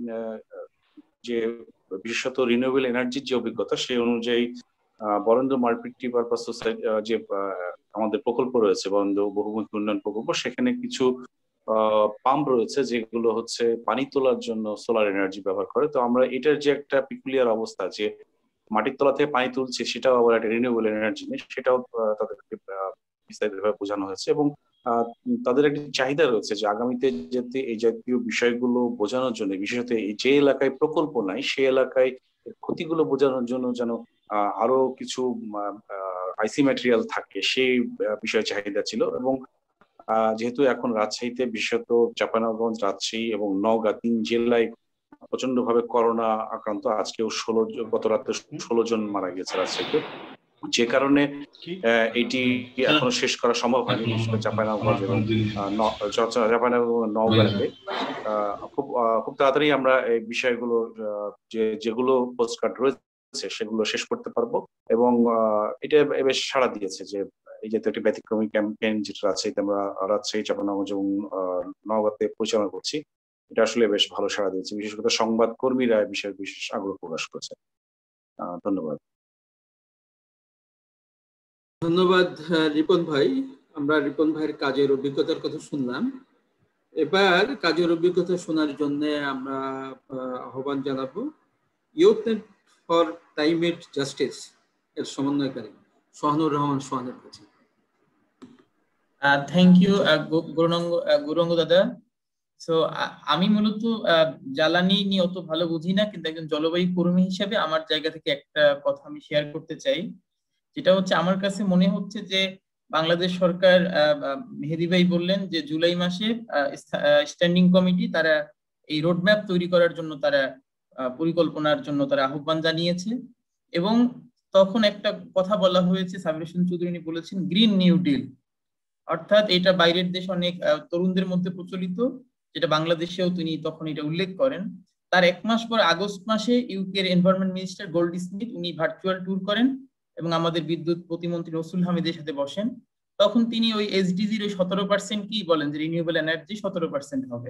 যে বিশেষত রিনিউয়েবল এনার্জির যে অভিজ্ঞতা, সেই অনুযায়ী বরেন্দ্র মাল্টিপারপাস সোসাইটি যে আমাদের প্রকল্প রয়েছে, বরেন্দ্র বহুমুখী উন্নয়ন প্রকল্প, সেখানে কিছু পাম্প রয়েছে যেগুলো হচ্ছে পানি তোলার জন্য সোলার এনার্জি ব্যবহার করে। তো আমরা এটার যে একটা পিকুলিয়ার অবস্থা, যে মাটির তলা থেকে পানি তুলছে, সেটাও আবার একটা রিনিউয়েবল এনার্জি নেই, সেটাও তাদেরকে বিস্তারিতভাবে বোঝানো হয়েছে। এবং তাদের একটি চাহিদা রয়েছে যে আগামীতে যাতে এই জাতীয় বিষয়গুলো বোঝানোর জন্য, বিশেষত এই যে এলাকায় প্রকল্প নাই সেই এলাকায় ক্ষতিগুলো বোঝানোর জন্য যেন আরো কিছু আইসি ম্যাটেরিয়াল থাকে, সেই বিষয়ে চাহিদা ছিল। এবং যেহেতু এখন রাজশাহীতে, বিশেষত চাঁপাইনবাবগঞ্জ, রাজশাহী এবং নওগাঁ তিন জেলায় প্রচন্ড ভাবে করোনা আক্রান্ত, আজকেও ষোলো গত রাতে ষোলো জন মারা গেছে রাজশাহীতে, যে কারণে এটি এখনো শেষ করা সম্ভব হয়নি। বিশেষ করে চাঁপাইনবাবগঞ্জ এবং চাঁপাইনবাবগঞ্জ নওগাঁতে খুব খুব তাড়াতাড়ি আমরা এই বিষয়গুলো যে যেগুলো পোস্টকার্ড রয়েছে সেগুলো শেষ করতে পারবো। এবং এটা বেশ সাড়া দিয়েছে যে এই যে একটি ব্যতিক্রমী ক্যাম্পেইন যেটা রাজশাহীতে আমরা রাজশাহী, চাঁপাইনবাবগঞ্জ এবং নওগাঁতে পরিচালনা করছি, এটা আসলে বেশ ভালো সাড়া দিয়েছে। বিশেষ করে সংবাদ কর্মীরা এই বিষয়ে বিশেষ আগ্রহ প্রকাশ করেছে। ধন্যবাদ। ধন্যবাদ রিপন ভাই। আমরা রিপন ভাইয়ের কাজের অভিজ্ঞতার কথা শুনলাম। এবার কাজের অভিজ্ঞতা শোনার জন্য আমরা আহ্বান জানাবো youth net for climate justice এর সমন্বয়কারী সোহানুর রহমান সোহানের কাছে। থ্যাংক ইউ গৌরাঙ্গ দাদা। সো আমি মূলত জ্বালানি নিয়ে অত ভালো বুঝি না, কিন্তু একজন জলবায়ু কর্মী হিসেবে আমার জায়গা থেকে একটা কথা আমি শেয়ার করতে চাই, যেটা হচ্ছে আমার কাছে মনে হচ্ছে যে বাংলাদেশ সরকার, মেহেদী ভাই বললেন যে জুলাই মাসে স্ট্যান্ডিং কমিটি তারা এই রোডম্যাপ তৈরি করার জন্য, তারা পরিকল্পনার জন্য তারা আহ্বান জানিয়েছে, এবং তখন একটা কথা বলা হয়েছে, সাবির হোসেন চৌধুরী বলেছেন গ্রিন নিউ ডিল, অর্থাৎ এটা বাইরের দেশে অনেক তরুণদের মধ্যে প্রচলিত, যেটা বাংলাদেশেও তিনি তখন এটা উল্লেখ করেন। তার এক মাস পর আগস্ট মাসে ইউকের এনভায়রনমেন্ট মিনিস্টার গোল্ডি স্মিথ উনি ভার্চুয়াল ট্যুর করেন এবং আমাদের বিদ্যুৎ প্রতিমন্ত্রী রসুল হামিদের সাথে বসেন। তখন তিনি ওই এসডিজির ওই সতেরো পার্সেন্ট কি বলেন যে রিনিউয়েবল এনার্জি সতেরো পার্সেন্ট হবে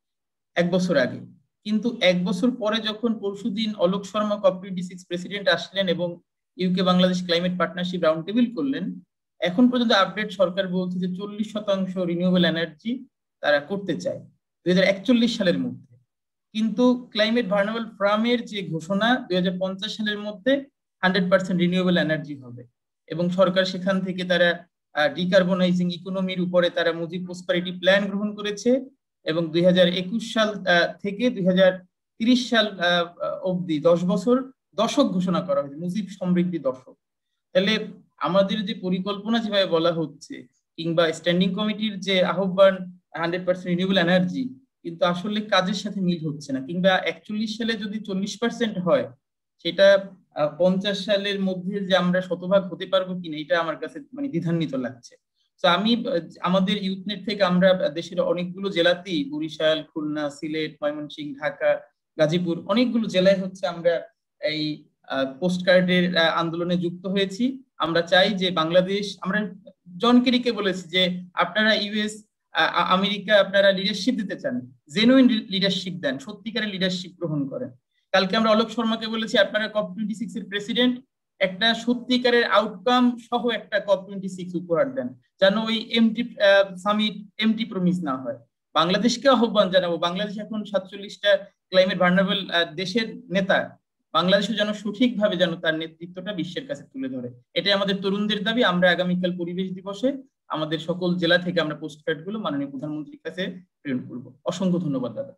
এক বছর আগে। কিন্তু এক বছর পরে যখন পরশুদিন Alok Sharma COP twenty six president আসলেন এবং UK Bangladesh climate partnership round table করলেন, এখন পর্যন্ত আপডেট সরকার বলছে যে চল্লিশ শতাংশ রিনিউয়েবল এনার্জি তারা করতে চায় দুই হাজার একচল্লিশ সালের মধ্যে। কিন্তু ক্লাইমেট ভার্নেবল ফোরামের যে ঘোষণা দুই হাজার পঞ্চাশ সালের মধ্যে হান্ড্রেড পার্সেন্ট রিনিউয়েবল এনার্জি হবে এবং সরকার সেখান থেকে তারা ডিকার্বনাইজিং ইকোনমির উপরে তারা মুজিব প্রসপারিটি প্ল্যান গ্রহণ করেছে এবং দুই হাজার একুশ সাল থেকে দুই হাজার তিরিশ সাল অবধি দশ বছর দশক ঘোষণা করা হয়েছে, মুজিব সমৃদ্ধি দশক। তাহলে আমাদের যে পরিকল্পনা যেভাবে বলা হচ্ছে কিংবা স্ট্যান্ডিং কমিটির যে আহ্বান হান্ড্রেড পার্সেন্ট রিনিউয়েবল এনার্জি, কিন্তু আসলে কাজের সাথে মিল হচ্ছে না। কিংবা একচল্লিশ সালে যদি চল্লিশ পার্সেন্ট হয়, সেটা পঞ্চাশ সালের মধ্যে যে আমরা শতভাগ হতে পারবো কিনা এটা আমার কাছে মানে দ্বিধান্বিত লাগছে। তো আমি আমাদের ইউথনেট থেকে আমরা দেশের অনেকগুলো জেলাতেই, বরিশাল, খুলনা, সিলেট, ময়মনসিংহ, ঢাকা, গাজীপুর, অনেকগুলো জেলায় হচ্ছে আমরা এই পোস্ট কার্ডের আন্দোলনে যুক্ত হয়েছি। আমরা চাই যে বাংলাদেশ, আমরা জন কেরিকে বলেছি যে আপনারা ইউএস আমেরিকা আপনারা লিডারশিপ দিতে চান, জেনুইন লিডারশিপ দেন, সত্যিকারের লিডারশিপ গ্রহণ করেন। কালকে আমরা অলোক শর্মাকে বলেছি আপনারা কপ টোয়েন্টি সিক্স এর প্রেসিডেন্ট, একটা সত্যিকারের আউটকাম সহ একটা কপ টোয়েন্টি সিক্স উপহার দেন, যেন ওই এমটি সামিট এমটি প্রমিস না হয়। বাংলাদেশকে আহ্বান জানাবো, বাংলাদেশ এখন সাতচল্লিশটা ক্লাইমেট ভার্নেবল দেশের নেতা, বাংলাদেশও যেন সঠিকভাবে যেন তার নেতৃত্বটা বিশ্বের কাছে তুলে ধরে। এটাই আমাদের তরুণদের দাবি। আমরা আগামীকাল পরিবেশ দিবসে আমাদের সকল জেলা থেকে আমরা পোস্ট কার্ড গুলো মাননীয় প্রধানমন্ত্রীর কাছে প্রেরণ করবো। অসংখ্য ধন্যবাদ দাদা।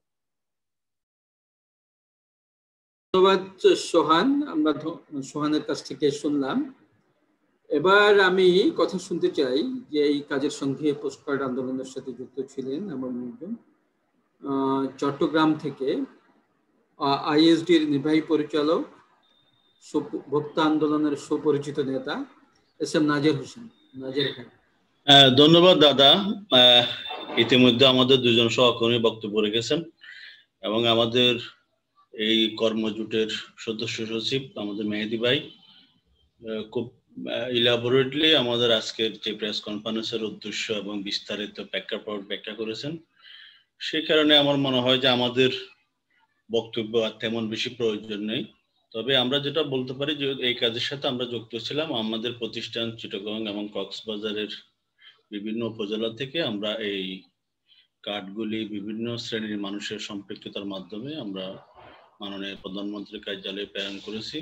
ধন্যবাদ সোহান, আমরা সোহানের কাছ থেকে শুনলাম। এবার আমি কথা শুনতে চাই যে এই কাজের সঙ্গে পোস্ট কার্ড আন্দোলনের সাথে যুক্ত ছিলেন এমন একজন চট্টগ্রাম থেকে আইএসডির নির্বাহী পরিচালক, ভোক্তা আন্দোলনের সুপরিচিত নেতা এস এম নাজের হোসেন। নাজের ভাই। ধন্যবাদ দাদা। ইতিমধ্যে আমাদের দুজন সহকর্মী বক্তব্য রেখেছেন এবং আমাদের এই কর্মজোটের সদস্য সচিব আমাদের মেহেদি ভাই খুব ইলাবোরেটলি আমাদের আজকের যে প্রেস কনফারেন্সের উদ্দেশ্য এবং বিস্তারিত প্রেক্ষাপট ব্যাখ্যা করেছেন। সেই কারণে আমার মনে হয় যে আমাদের বক্তব্য আর তেমন বেশি প্রয়োজন নেই। তবে আমরা যেটা বলতে পারি যে এই কাজের সাথে আমরা যুক্ত ছিলাম, আমাদের প্রতিষ্ঠান চিটাগং এবং কক্সবাজারের বিভিন্ন উপজেলা থেকে আমরা এই কার্ডগুলি বিভিন্ন শ্রেণীর মানুষের সম্পৃক্ততার মাধ্যমে আমরা মাননীয় প্রধানমন্ত্রীর কার্যালয়ে প্রেরণ করেছি।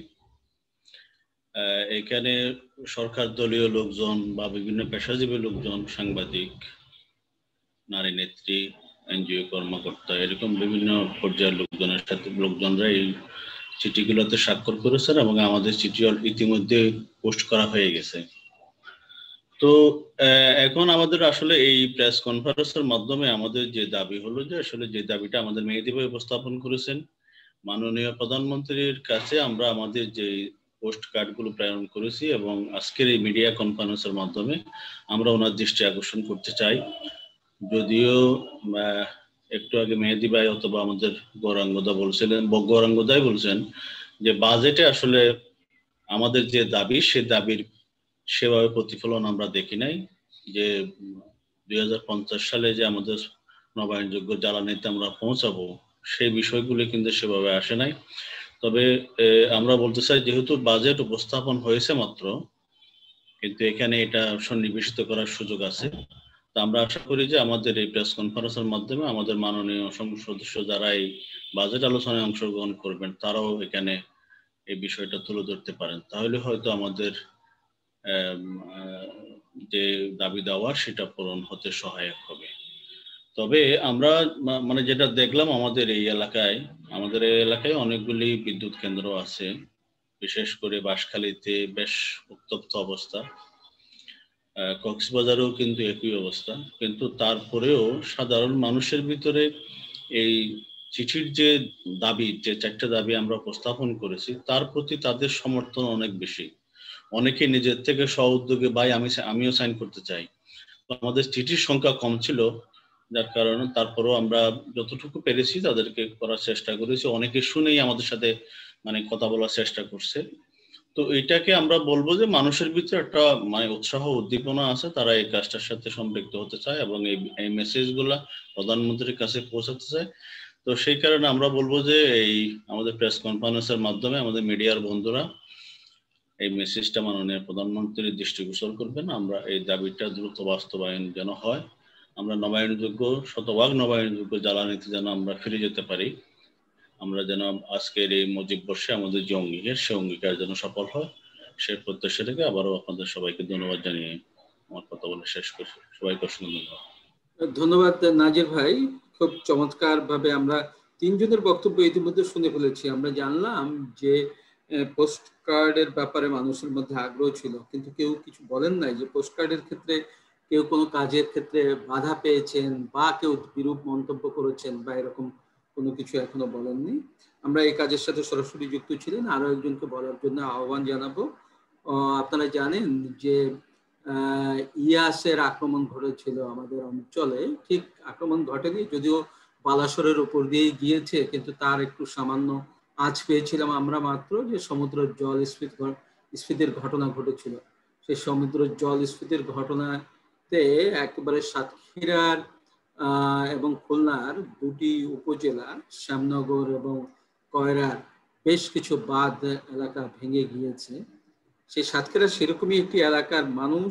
এখানে সরকার দলীয় লোকজন বা বিভিন্ন পেশাজীবী লোকজন, সাংবাদিক, নারী নেত্রী, এনজিও কর্মকর্তা, এরকম বিভিন্ন পর্যায়ের লোকজনের সাথে লোকজনরা এই চিঠিগুলোতে স্বাক্ষর করেছেন এবং আমাদের চিঠি ইতিমধ্যে পোস্ট করা হয়ে গেছে। তো এখন আমাদের আসলে এই প্রেস কনফারেন্সের মাধ্যমে আমাদের যে দাবি হলো যে আসলে যে দাবিটা আমাদের মেহেদি ভাই উপস্থাপন করেছেন মাননীয় প্রধানমন্ত্রীর কাছে, আমরা আমাদের যে পোস্ট কার্ডগুলো প্রেরণ করেছি এবং আজকের এই মিডিয়া কনফারেন্সের মাধ্যমে আমরা ওনার দৃষ্টি আকর্ষণ করতে চাই। যদিও একটু আগে মেহেদি ভাই অথবা আমাদের গৌরাঙ্গদা বলছিলেন, গৌরাঙ্গদাই বলছেন যে বাজেটে আসলে আমাদের যে দাবি সে দাবির সেভাবে প্রতিফলন আমরা দেখি নাই। যে দুই হাজার পঞ্চাশ সালে যে আমাদের নবায়নযোগ্য জ্বালানিতে আমরা পৌঁছাবো সেই বিষয়গুলি কিন্তু সেভাবে আসে নাই। তবে আমরা বলতে চাই যেহেতু বাজেট উপস্থাপন হয়েছে মাত্র, কিন্তু এখানে এটা সন্নিবেশিত করার সুযোগ আছে। তা আমরা আশা করি যে আমাদের এই প্রেস কনফারেন্সের মাধ্যমে আমাদের মাননীয় সংসদ সদস্য যারা এই বাজেট আলোচনায় অংশগ্রহণ করবেন তারাও এখানে এই বিষয়টা তুলে ধরতে পারেন, তাহলে হয়তো আমাদের যে দাবি দেওয়ার সেটা পূরণ হতে সহায়ক হবে। তবে আমরা মানে যেটা দেখলাম আমাদের এই এলাকায় আমাদের এই এলাকায় অনেকগুলি বিদ্যুৎ কেন্দ্র আছে, বিশেষ করে বাঁশখালীতে বেশ উত্তপ্ত অবস্থা, কক্সবাজারেও কিন্তু একই অবস্থা। কিন্তু তারপরেও সাধারণ মানুষের ভিতরে এই চিঠির যে দাবি, যে চারটা দাবি আমরা উপস্থাপন করেছি, তার প্রতি তাদের সমর্থন অনেক বেশি। অনেকে নিজের থেকে স্ব-উদ্যোগে ভাই আমি আমিও সাইন করতে চাই। আমাদের চিঠির সংখ্যা কম ছিল, যার কারণে তারপরও আমরা যতটুকু পেরেছি তাদেরকে করার চেষ্টা করেছি। অনেকে শুনেই আমাদের সাথে মানে কথা বলার চেষ্টা করছে। তো এটাকে আমরা বলবো যে মানুষের ভিতরে একটা মানে উৎসাহ উদ্দীপনা আছে, তারা এই কাজটার সাথে সম্পৃক্ত হতে চায় এবং এই এই মেসেজগুলা প্রধানমন্ত্রীর কাছে পৌঁছাতে চায়। তো সেই কারণে আমরা বলবো যে এই আমাদের প্রেস কনফারেন্সের মাধ্যমে আমাদের মিডিয়ার বন্ধুরা এই মেসেজটা মাননীয় প্রধানমন্ত্রীর দৃষ্টিগোচর করবেন। আমরা এই দাবিটা দ্রুত বাস্তবায়ন যেন হয়, আমরা নবায়নযোগ্য শতভাগ নবায়নযোগ্য জ্বালানিতে যেন আমরা ফিরে যেতে পারি, আমরা যেন আজকের এই মুজিব বর্ষে আমাদের যে অঙ্গীকার সে অঙ্গীকার যেন সফল হয়, সেই প্রত্যাশা থেকে আবারও আপনাদের সবাইকে ধন্যবাদ জানিয়ে আমার কথা বলে শেষ করছি। সবাইকে অসংখ্য ধন্যবাদ। ধন্যবাদ নাজির ভাই, খুব চমৎকার ভাবে আমরা তিনজনের বক্তব্য ইতিমধ্যে শুনে ফেলেছি। আমরা জানলাম যে পোস্ট কার্ডের ব্যাপারে মানুষের মধ্যে আগ্রহ ছিল, কিন্তু কেউ কিছু বলেন নাই যে পোস্ট কার্ডের ক্ষেত্রে কেউ কোনো কাজের ক্ষেত্রে বাধা পেয়েছেন বা কেউ বিরূপ মন্তব্য করেছেন বা এরকম কোনো কিছু এখনো বলেননি। আমরা এই কাজের সাথে সরাসরি যুক্ত ছিলেন, আরো একজনকে বলার জন্য আহ্বান জানাবো। আপনারা জানেন যে ইয়াসের আক্রমণ ঘটেছিল আমাদের অঞ্চলে, ঠিক আক্রমণ ঘটেনি, যদিও বালাসরের উপর দিয়ে গিয়েছে, কিন্তু তার একটু সামান্য আঁচ পেয়েছিলাম আমরা মাত্র, যে সমুদ্রের জল স্ফীতি স্ফীতির ঘটনা ঘটেছিল। সেই সমুদ্রের জল স্ফীতির ঘটনাতে একেবারে সাতক্ষীরার এবং খুলনার দুটি উপজেলা শ্যামনগর এবং কয়রার বেশ কিছু বাঁধ এলাকা ভেঙে গিয়েছে। সেই সাতক্ষীরা সেরকমই একটি এলাকার মানুষ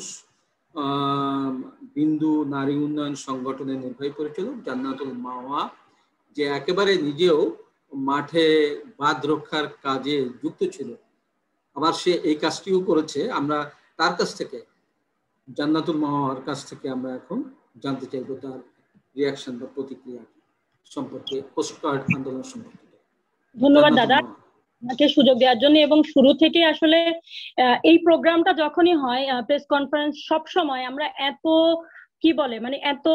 বিন্দু নারী উন্নয়ন সংগঠনের নির্বাহী পরিচালক জান্নাতুল মাওয়া, যে একেবারে নিজেও মাঠে বাঁধ রক্ষার কাজে যুক্ত ছিল, আবার সে এই কাজটিও করেছে। আমরা তার কাছ থেকে, জান্নাতুল মাওয়ার কাছ থেকে আমরা এখন জানতে চাইব তার রিয়াকশন বা প্রতিক্রিয়া সম্পর্কে, পোস্টকার্ড আন্দোলন সম্পর্কে। ধন্যবাদ দাদা আপনাকে সুযোগ দেওয়ার জন্য। এবং শুরু থেকে আসলে এই প্রোগ্রামটা যখনই হয়, প্রেস কনফারেন্স, সব সময় আমরা এত কি বলে মানে এত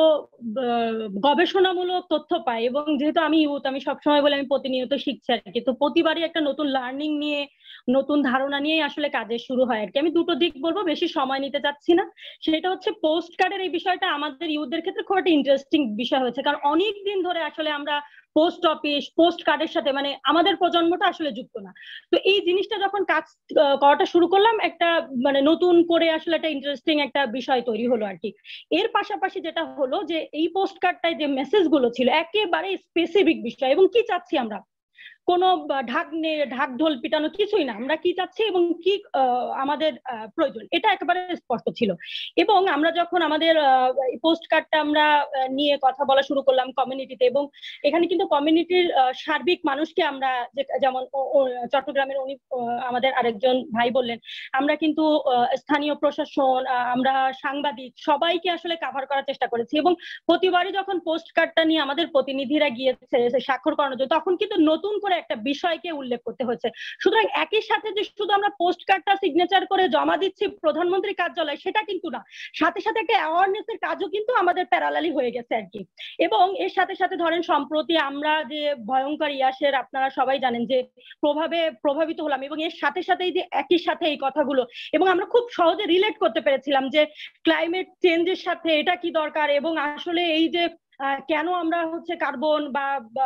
গবেষণামূলক তথ্য পাই, এবং যেহেতু আমি ইউথ, আমি সবসময় বলে আমি প্রতিনিয়ত শিখছি আর কি, তো প্রতিবারই একটা নতুন লার্নিং নিয়ে, নতুন ধারণা নিয়ে আসলে কাজে শুরু হয় আর কি। আমি দুটো দিক বলবো, বেশি সময় নিতে চাচ্ছি না। সেটা হচ্ছে পোস্ট কার্ডের এই বিষয়টা আমাদের ইউথদের ক্ষেত্রে খুব একটা ইন্টারেস্টিং বিষয় হয়েছে, কারণ অনেক দিন ধরে আসলে আমরা পোস্ট অফিস, পোস্ট কার্ডের সাথে মানে আমাদের প্রজন্মটা আসলে যুক্ত না। তো এই জিনিসটা যখন কাজ করাটা শুরু করলাম, একটা মানে নতুন করে আসলে একটা ইন্টারেস্টিং একটা বিষয় তৈরি হলো আর কি। এর পাশাপাশি যেটা হলো যে এই পোস্ট কার্ডটায় যে মেসেজ গুলো ছিল একেবারে স্পেসিফিক বিষয়, এবং কি চাচ্ছি আমরা, কোনো ঢাক ঢাক ঢোল পিটানো কিছুই না, আমরা কি চাচ্ছি এবং কি আমাদের প্রয়োজন, এটা একেবারে স্পষ্ট ছিল। এবং আমরা যখন আমাদের পোস্ট কার্ডটা আমরা নিয়ে কথা বলা শুরু করলাম কমিউনিটিতে, এবং এখানে কিন্তু কমিউনিটির সার্বিক মানুষকে আমরা, যেমন চট্টগ্রামের উনি আমাদের আরেকজন ভাই বললেন, আমরা কিন্তু স্থানীয় প্রশাসন, আমরা সাংবাদিক, সবাইকে আসলে কাভার করার চেষ্টা করেছি। এবং প্রতিবারই যখন পোস্ট কার্ডটা নিয়ে আমাদের প্রতিনিধিরা গিয়েছে স্বাক্ষর করানোর জন্য, তখন কিন্তু নতুন করে একটা বিষয়কে উল্লেখ করতে হচ্ছে। সুতরাং একই সাথে যে শুধু আমরা পোস্ট কার্ডটা সিগনেচার করে জমা দিচ্ছি প্রধানমন্ত্রী কার্যালয়ে, সেটা কিন্তু না, সাথে সাথে একটা অ্যাওয়ারনেসের কাজও কিন্তু আমাদের প্যারালালি হয়ে গেছে আর কি। এবং এর সাথে সাথে ধরেন সম্প্রতি আমরা যে ভয়ঙ্কর ইয়াসের, আপনারা সবাই জানেন যে প্রভাবে প্রভাবিত হলাম, এবং এর সাথে সাথেই যে একই সাথে এই কথাগুলো, এবং আমরা খুব সহজে রিলেট করতে পেরেছিলাম যে ক্লাইমেট চেঞ্জের সাথে এটা কি দরকার, এবং আসলে এই যে কেন আমরা হচ্ছে কার্বন বা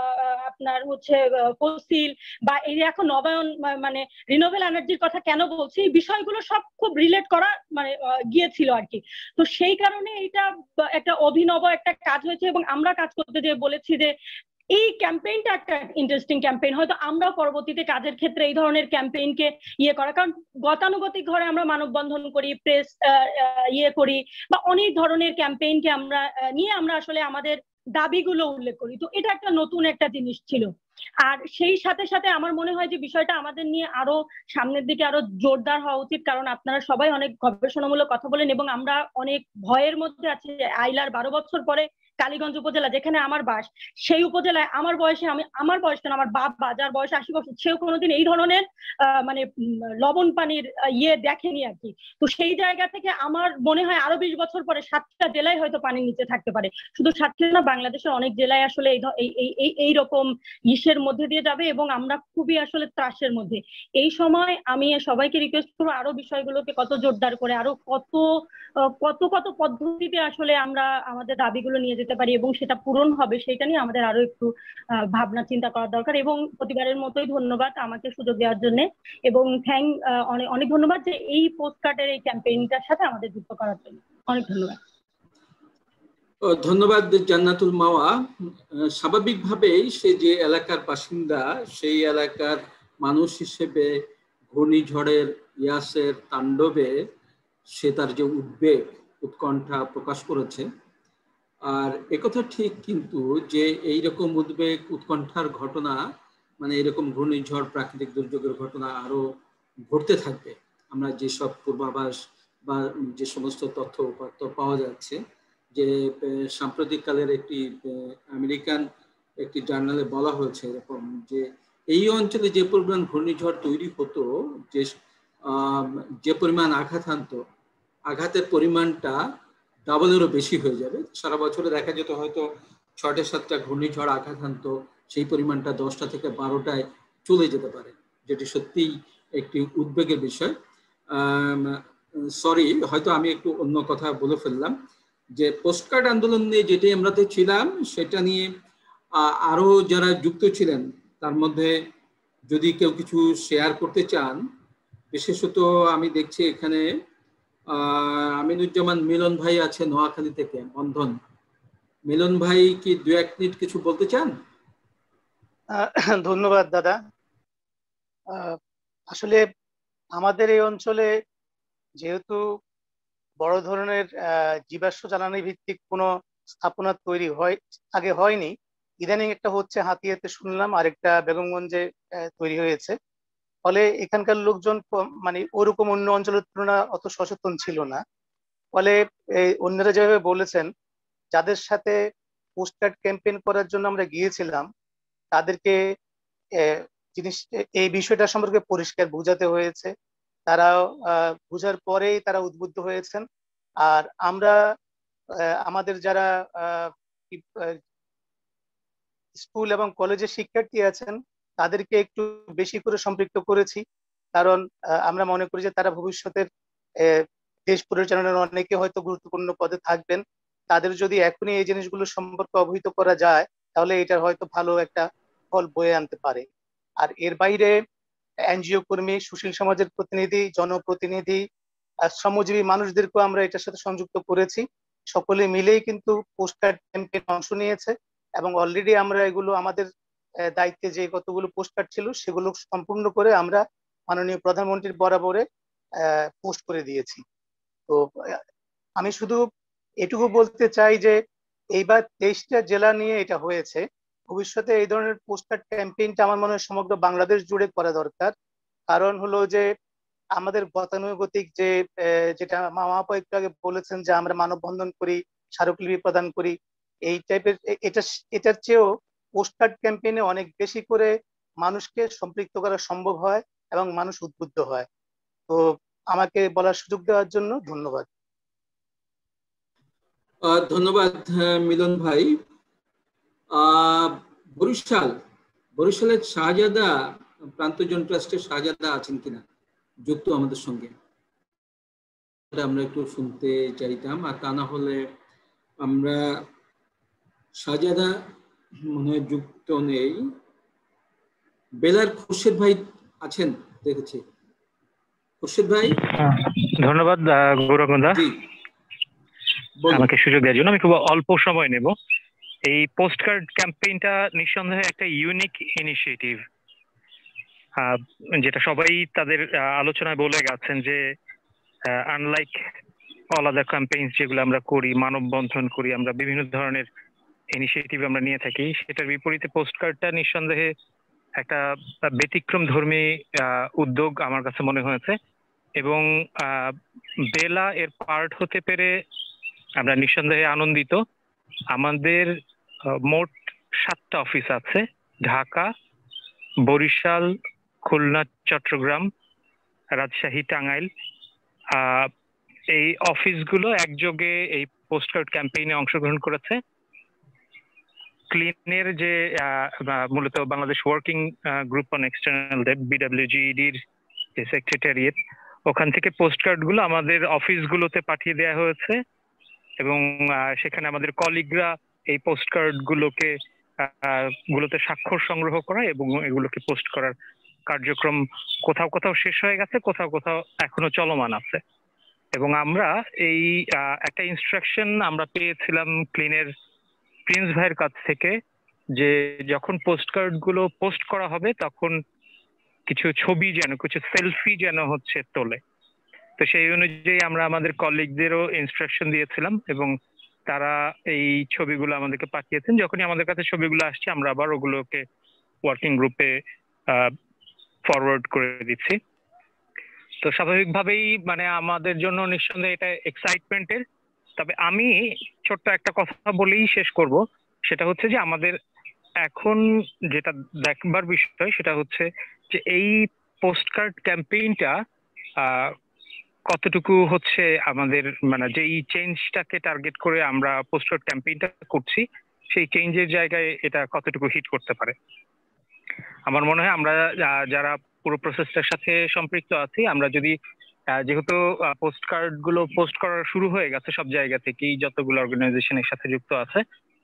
আপনার হচ্ছে ফসিল বা এই এখন নবায়ন মানে রিনিউয়েবল এনার্জির কথা কেন বলছি, এই বিষয়গুলো সব খুব রিলেট করা মানে গিয়েছিল আর কি। তো সেই কারণে এটা একটা অভিনব একটা কাজ হয়েছে, এবং আমরা কাজ করতে যে বলেছি যে এই ক্যাম্পেইনটা একটা ইন্টারেস্টিং ক্যাম্পেইন, হয়তো আমরা পরবর্তীতে কাজের ক্ষেত্রে এই ধরনের ক্যাম্পেইনকে ইয়ে করা, কারণ গতানুগতিক ঘরে আমরা মানববন্ধন করি, প্রেস ইয়ে করি, বা অনেক ধরনের ক্যাম্পেইনকে আমরা নিয়ে আমরা আসলে আমাদের দাবিগুলো উল্লেখ করি। তো এটা একটা নতুন একটা জিনিস ছিল। আর সেই সাথে সাথে আমার মনে হয় যে বিষয়টা আমাদের নিয়ে আরো সামনের দিকে আরো জোরদার হওয়া উচিত, কারণ আপনারা সবাই অনেক গবেষণামূলক কথা বলেন, এবং আমরা অনেক ভয়ের মধ্যে আছি। আইলার বারো বছর পরে কালীগঞ্জ উপজেলা যেখানে আমার বাস, সেই উপজেলায় আমার বয়সে আমি আমার বয়স কেন আমার বাবা যার বয়স আশি বছর সেও কোনোদিন এই ধরনের মানে লবণ পানির ইয়ে দেখেনি আর কি। তো সেই জায়গা থেকে আমার মনে হয় আরো বিশ বছর পরে সাতটা জেলায় হয়তো পানির নিচে থাকতে পারে। শুধু সাতক্ষীরা না, বাংলাদেশের অনেক জেলায় আসলে এই এইরকম ইসের মধ্যে দিয়ে যাবে এবং আমরা খুবই আসলে ত্রাসের মধ্যে। এই সময় আমি সবাইকে রিকোয়েস্ট করবো আরো বিষয়গুলোকে কত জোরদার করে আরো কত কত কত পদ্ধতিতে আসলে আমরা আমাদের দাবিগুলো নিয়ে যেতে পারি এবং সেটা পূরণ হবে সেটা নিয়ে আমাদের আরো একটু ভাবনা চিন্তা করা দরকার। এবং প্রতিবারের মতোই ধন্যবাদ আমাকে সুযোগ দেওয়ার জন্য এবং থ্যাংক অনেক অনেক ধন্যবাদ যে এই পোস্টকার্ডের এই ক্যাম্পেইনটার সাথে আমাদের যুক্ত করার জন্য। অনেক ধন্যবাদ। ধন্যবাদ জান্নাতুল মাওয়া। স্বাভাবিকভাবেই সে যে এলাকার বাসিন্দা সেই এলাকার মানুষ হিসেবে ঘূর্ণিঝড়ের ইয়াসের তাণ্ডবে সে তার যে উদ্বেগ উৎকণ্ঠা প্রকাশ করেছে। আর একথা ঠিক কিন্তু যে এইরকম উদ্বেগ উৎকণ্ঠার ঘটনা মানে এরকম ঘূর্ণিঝড় প্রাকৃতিক দুর্যোগের ঘটনা আরো ঘটতে থাকবে। আমরা যেসব পূর্বাভাস বা যে সমস্ত তথ্য উপাত্ত পাওয়া যাচ্ছে যে সাম্প্রতিককালের একটি আমেরিকান একটি জার্নালে বলা হয়েছে এরকম যে এই অঞ্চলে যে পরিমাণ ঘূর্ণিঝড় তৈরি হতো যে যে পরিমাণ আঘাত আনতো আঘাতের পরিমাণটা ডাবলেরও বেশি হয়ে যাবে। সারা বছরে দেখা যেত হয়তো ছয়টা সাতটা ঘূর্ণিঝড় আঘাত আনতো সেই পরিমাণটা দশটা থেকে বারোটায় চলে যেতে পারে, যেটি সত্যিই একটি উদ্বেগের বিষয়। সরি হয়তো আমি একটু অন্য কথা বলে ফেললাম যে পোস্টকার্ড আন্দোলন নিয়ে যেটি আমরা তো ছিলাম সেটা নিয়ে আরো যারা যুক্ত ছিলেন তার মধ্যে যদি কেউ কিছু শেয়ার করতে চান, বিশেষত আমি দেখছি এখানে আহ আমিনুজ্জামান মিলন ভাই আছে নোয়াখালী থেকে বন্ধন। মিলন ভাই কি দু এক মিনিট কিছু বলতে চান? ধন্যবাদ দাদা। আসলে আমাদের এই অঞ্চলে যেহেতু বড় ধরনের জীবাশ্ম জ্বালানি ভিত্তিক কোনো স্থাপনা তৈরি হয় আগে হয়নি, ইদানিং একটা হচ্ছে হাতিয়াতে শুনলাম, আরেকটা বেগমগঞ্জে তৈরি হয়েছে। ফলে এখানকার লোকজন মানে ওরকম অন্য অঞ্চলের তুলনা অত সচেতন ছিল না। ফলে অন্যরা যেভাবে বলেছেন যাদের সাথে পোস্টকার্ড ক্যাম্পেইন করার জন্য আমরা গিয়েছিলাম তাদেরকে জিনিস এই বিষয়টা সম্পর্কে পরিষ্কার বোঝাতে হয়েছে। তারা বোঝার পরেই তারা উদ্বুদ্ধ হয়েছেন। আর আমরা আমাদের যারা স্কুল এবং কলেজের শিক্ষার্থী আছেন তাদেরকে একটু বেশি করে সম্পৃক্ত করেছি, কারণ আমরা মনে করি যে তারা ভবিষ্যতের দেশ পরিচালনার অনেকে হয়তো গুরুত্বপূর্ণ পদে থাকবেন। তাদের যদি এখনই এই জিনিসগুলো সম্পর্কে অবহিত করা যায় তাহলে এটার হয়তো ভালো একটা ফল বয়ে আনতে পারে। আর এর বাইরে এনজিও কর্মী, সুশীল সমাজের প্রতিনিধি, জনপ্রতিনিধি, শ্রমজীবী মানুষদেরকেও আমরা এটার সাথে সংযুক্ত করেছি। সকলে মিলেই কিন্তু পোস্টকার্ড ক্যাম্পেইন অংশ নিয়েছে এবং অলরেডি আমরা এগুলো আমাদের দায়িত্বে যে কতগুলো পোস্টকার্ড ছিল সেগুলো সম্পূর্ণ করে আমরা মাননীয় প্রধানমন্ত্রীর বরাবরে পোস্ট করে দিয়েছি। তো আমি শুধু এটুকু বলতে চাই যে এইবার তেইশটা জেলা নিয়ে এটা হয়েছে। ভবিষ্যতে এই ধরনের পোস্টকার্ড ক্যাম্পেইনটা আমার মনে হয় সমগ্র বাংলাদেশ জুড়ে করা দরকার। কারণ হলো যে আমাদের গতানুগতিক যে যেটা মামা আপা একটু আগে বলেছেন যে আমরা মানববন্ধন করি, স্মারকলিপি প্রদান করি, এই টাইপের এটা এটার চেয়েও পোস্টকার্ড ক্যাম্পেইনে অনেক বেশি করে মানুষকে সম্পৃক্ত করা সম্ভব হয় এবং মানুষ উদ্বুদ্ধ হয়। তো আমাকে বলার সুযোগ দেওয়ার জন্য ধন্যবাদ। ধন্যবাদ মিলন ভাই। বরিশাল বরিশালের শাহজাদা প্রান্তজন ট্রাস্টের শাহজাদা আছেন কিনা যুক্ত আমাদের সঙ্গে? আমরা একটু শুনতে চাইতাম, আর তা না হলে আমরা শাহজাদা মনে হয় যুক্ত নেই। বেলার খুরশেদ ভাই আছেন দেখেছি। খুরশেদ ভাই ধন্যবাদ গৌরবদা আমাকে সুযোগ দেওয়ার জন্য। আমি খুব অল্প সময় নেব। এই পোস্টকার্ড ক্যাম্পেইনটা নিঃসন্দেহে একটা ইউনিক ইনিশিয়েটিভ, যেটা সবাই তাদের আলোচনায় বলে গেছেন যে আনলাইক অল আদার ক্যাম্পেইনস যেগুলো আমরা করি, মানববন্ধন করি, আমরা বিভিন্ন ধরনের ইনিশিয়েটিভ আমরা নিয়ে থাকি, সেটার বিপরীতে পোস্টকার্ডটা নিঃসন্দেহে একটা ব্যতিক্রম ধর্মী উদ্যোগ আমার কাছে মনে হয়েছে। এবং বেলা এর পার্ট হতে পেরে আমরা নিঃসন্দেহে আনন্দিত। আমাদের মোট সাতটা অফিস আছে, ঢাকা, বরিশাল, খুলনা, চট্টগ্রাম, রাজশাহী, টাঙ্গাইল। এই অফিসগুলো একযোগে এই পোস্টকার্ড ক্যাম্পেইনে অংশগ্রহণ করেছে। ক্লিনের যে মূলত Bangladesh working group on external debt বিডব্লিউজিইডির যে সেক্রেটারিয়েট, ওখান থেকে পোস্টকার্ড গুলো আমাদের অফিসগুলোতে পাঠিয়ে দেওয়া হয়েছে এবং সেখানে আমাদের কলিগরা এই পোস্টকার্ড গুলোকে গুলোতে স্বাক্ষর সংগ্রহ করা এবং এগুলোকে পোস্ট করার কার্যক্রম কোথাও কোথাও শেষ হয়ে গেছে, কোথাও কোথাও এখনো চলমান আছে। এবং আমরা এই একটা ইনস্ট্রাকশন আমরা পেয়েছিলাম ক্লিনের প্রিন্স ভাইয়ের কাছ থেকে যে যখন পোস্টকার্ড গুলো পোস্ট করা হবে তখন কিছু ছবি যেন, কিছু সেলফি যেন হচ্ছে তোলে। তো সেই অনুযায়ী আমরা আমাদের কলিগদেরও ইনস্ট্রাকশন দিয়েছিলাম এবং তারা এই ছবিগুলো আমাদেরকে পাঠিয়েছেন। যখনই আমাদের কাছে ছবিগুলো আসছে আমরা আবার ওগুলোকে ওয়ার্কিং গ্রুপে ফরওয়ার্ড করে দিচ্ছি। তো স্বাভাবিকভাবেই মানে আমাদের জন্য নিঃসন্দেহে এটা এক্সাইটমেন্টের। তবে আমি ছোট্ট একটা কথা বলেই শেষ করব, সেটা হচ্ছে যে আমাদের এখন যেটা দেখবার বিষয় সেটা হচ্ছে যে এই পোস্টকার্ড ক্যাম্পেইনটা কতটুকু হচ্ছে আমাদের মানে যেই চেঞ্জটাকে টার্গেট করে আমরা পোস্টকার্ড ক্যাম্পেইনটা করছি সেই চেঞ্জের জায়গায় এটা কতটুকু হিট করতে পারে। আমার মনে হয় আমরা যারা পুরো প্রসেসটার সাথে সম্পৃক্ত আছি, আমরা যদি যেহেতু পোস্টকার্ড গুলো পোস্ট করা শুরু হয়ে গেছে সব জায়গা থেকেই, যতগুলো অর্গানাইজেশনের সাথে যুক্ত আছে,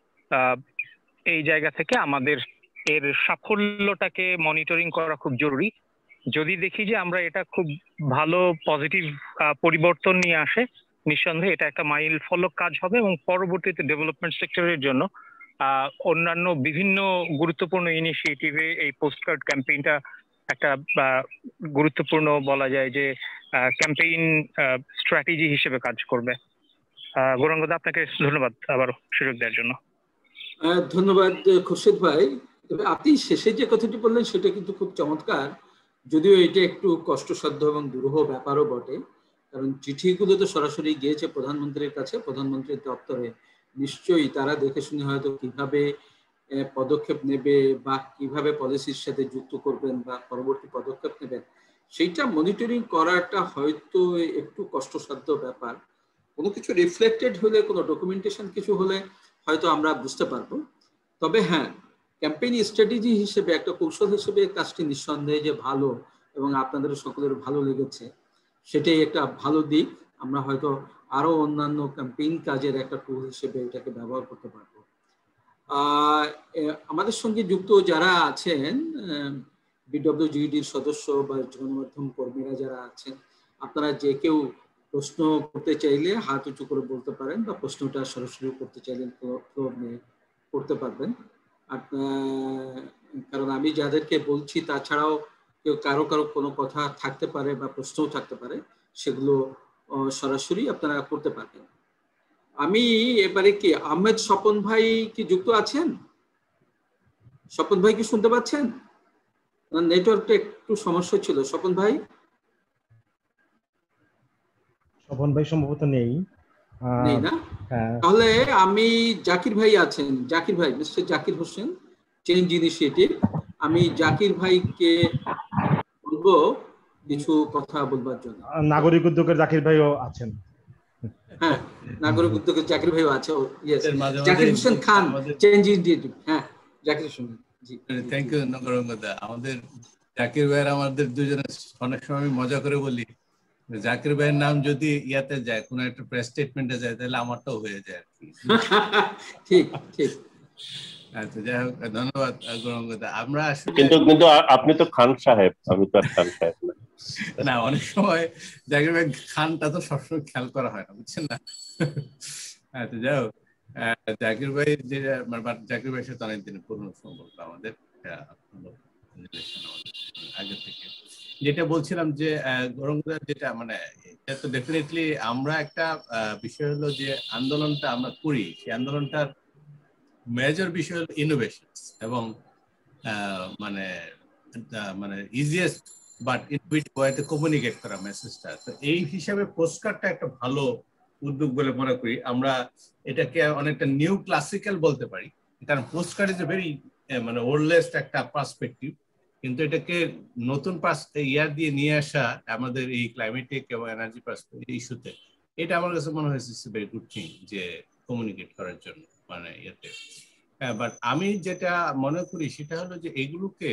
এই জায়গা থেকে আমাদের এর সাফল্যটাকে মনিটরিং করা খুব জরুরি। যদি দেখি যে আমরা এটা খুব ভালো পজিটিভ পরিবর্তন নিয়ে আসে, নিঃসন্দেহে এটা একটা মাইল ফলক কাজ হবে এবং পরবর্তীতে ডেভেলপমেন্ট সেক্টরের জন্য আহ অন্যান্য বিভিন্ন গুরুত্বপূর্ণ ইনিশিয়েটিভে এই পোস্টকার্ড ক্যাম্পেইনটা একটা গুরুত্বপূর্ণ বলা যায় যে ক্যাম্পেইন স্ট্র্যাটেজি হিসেবে কাজ করবে। গৌরাঙ্গদা, আপনাকে ধন্যবাদ আবার সুযোগ দেওয়ার জন্য। ধন্যবাদ খুরশিদ ভাই। তবে আপনি শেষে যে কথাটি বললেন সেটা কিন্তু খুব চমৎকার, যদিও এটা একটু কষ্টসাধ্য এবং দুরূহ ব্যাপারও বটে, কারণ চিঠিগুলো তো সরাসরি গিয়েছে প্রধানমন্ত্রীর কাছে, প্রধানমন্ত্রীর দপ্তরে। নিশ্চয়ই তারা দেখে শুনে হয়তো কিভাবে পদক্ষেপ নেবে বা কিভাবে পলিসির সাথে যুক্ত করবেন বা পরবর্তী পদক্ষেপ নেবেন সেইটা মনিটরিং করাটা হয়তো একটু কষ্টসাধ্য ব্যাপার। কোনো কিছু রিফ্লেক্টেড হলে, কোনো ডকুমেন্টেশন কিছু হলে হয়তো আমরা বুঝতে পারবো। তবে হ্যাঁ, ক্যাম্পেইন স্ট্র্যাটেজি হিসেবে একটা কৌশল হিসেবে কাজটি নিঃসন্দেহে যে ভালো এবং আপনাদের সকলের ভালো লেগেছে, সেটাই একটা ভালো দিক। আমরা হয়তো আরো অন্যান্য ক্যাম্পেইন কাজের একটা টুল হিসেবে এটাকে ব্যবহার করতে পারবো। আহ আমাদের সঙ্গে যুক্ত যারা আছেন, বিডব্লিউজিইডির সদস্য বা গণমাধ্যম কর্মীরা যারা আছেন, আপনারা যে কেউ প্রশ্ন করতে চাইলে হাত উঁচু করে বলতে পারেন বা প্রশ্নটা সরাসরি করতে চাইলে করতে পারবেন। কারণ আমি যাদেরকে বলছি তাছাড়াও কেউ কারো কারো কোনো কথা থাকতে পারে বা প্রশ্নও থাকতে পারে, সেগুলো সরাসরি আপনারা করতে পারবেন। আমি এবারে কি আহমেদ স্বপন ভাই কি যুক্ত আছেন? স্বপন ভাই কি শুনতে পাচ্ছেন? নেটওয়ার্কটা একটু সমস্যা ছিল। স্বপন ভাই? স্বপন ভাই সম্ভবত নেই। নেই না? তাহলে আমি জাকির ভাই আছেন, জাকির ভাই, mister Zakir Hossain, change initiative. আমি জাকির ভাইকে বলবো কিছু কথা বলবার জন্য। নাগরিক উদ্যোগের জাকির ভাইও আছেন। হ্যাঁ, নাগরিক উদ্যোগের জাকির ভাইও আছে। Yes, Zakir Hossain Khan, change initiative. হ্যাঁ, জাকির হোসেন জি। থ্যাংক ইউ নগরঙ্গদা। আমাদের জাকির ভাইয়ের আমাদের দুজনে অনেক সময় আমি মজা করে বলি, জাকির ভাইয়ের নাম যদি ইয়াতে যায়, কোনো একটা প্রেস স্টেটমেন্টে যায়, তাহলে আমারটাও হয়ে যায় আর কি। ঠিক ঠিক। আচ্ছা, যাই হোক, ধন্যবাদ গৌরাঙ্গদা। আমরা আসলে কিন্তু কিন্তু আপনি তো খান সাহেব, আমি তো আর খান সাহেব না। না, অনেক সময় জাকির ভাই খানটা তো সবসময় খেয়াল করা হয় না, বুঝছেন না। আচ্ছা, যাই হোক, জাকির ভাই যে জাকির ভাইয়ের সাথে অনেক দিনের পুরনো সম্পর্ক আমাদের আগে থেকে। যেটা বলছিলাম যে গৌরাঙ্গদা, যেটা মানে এটা তো ডেফিনেটলি আমরা একটা বিষয় হলো যে আন্দোলনটা আমরা করি, সেই আন্দোলনটার মেজর বিষয় হলো ইনোভেশন এবং মানে মানে ইজিয়েস্ট বাট ইনোভেটিভ ওয়েতে কমিউনিকেট করা মেসেজটা। তো এই হিসাবে পোস্টকার্ডটা একটা ভালো উদ্যোগ বলে মনে করি। আমরা এটাকে অনেকটা নিউ ক্লাসিক্যাল বলতে পারি, কারণ post card is a very মানে ওল্ডেস্ট একটা পার্সপেক্টিভ, কিন্তু এটাকে নতুন ইয়ার দিয়ে নিয়ে আসা আমাদের এই ক্লাইমেটিক এবং এনার্জি ইস্যুতে, এটা আমার কাছে মনে হয়েছে ভেরি গুড থিং যে কমিউনিকেট করার জন্য মানে ইয়েতে। বাট আমি যেটা মনে করি সেটা হলো যে এগুলোকে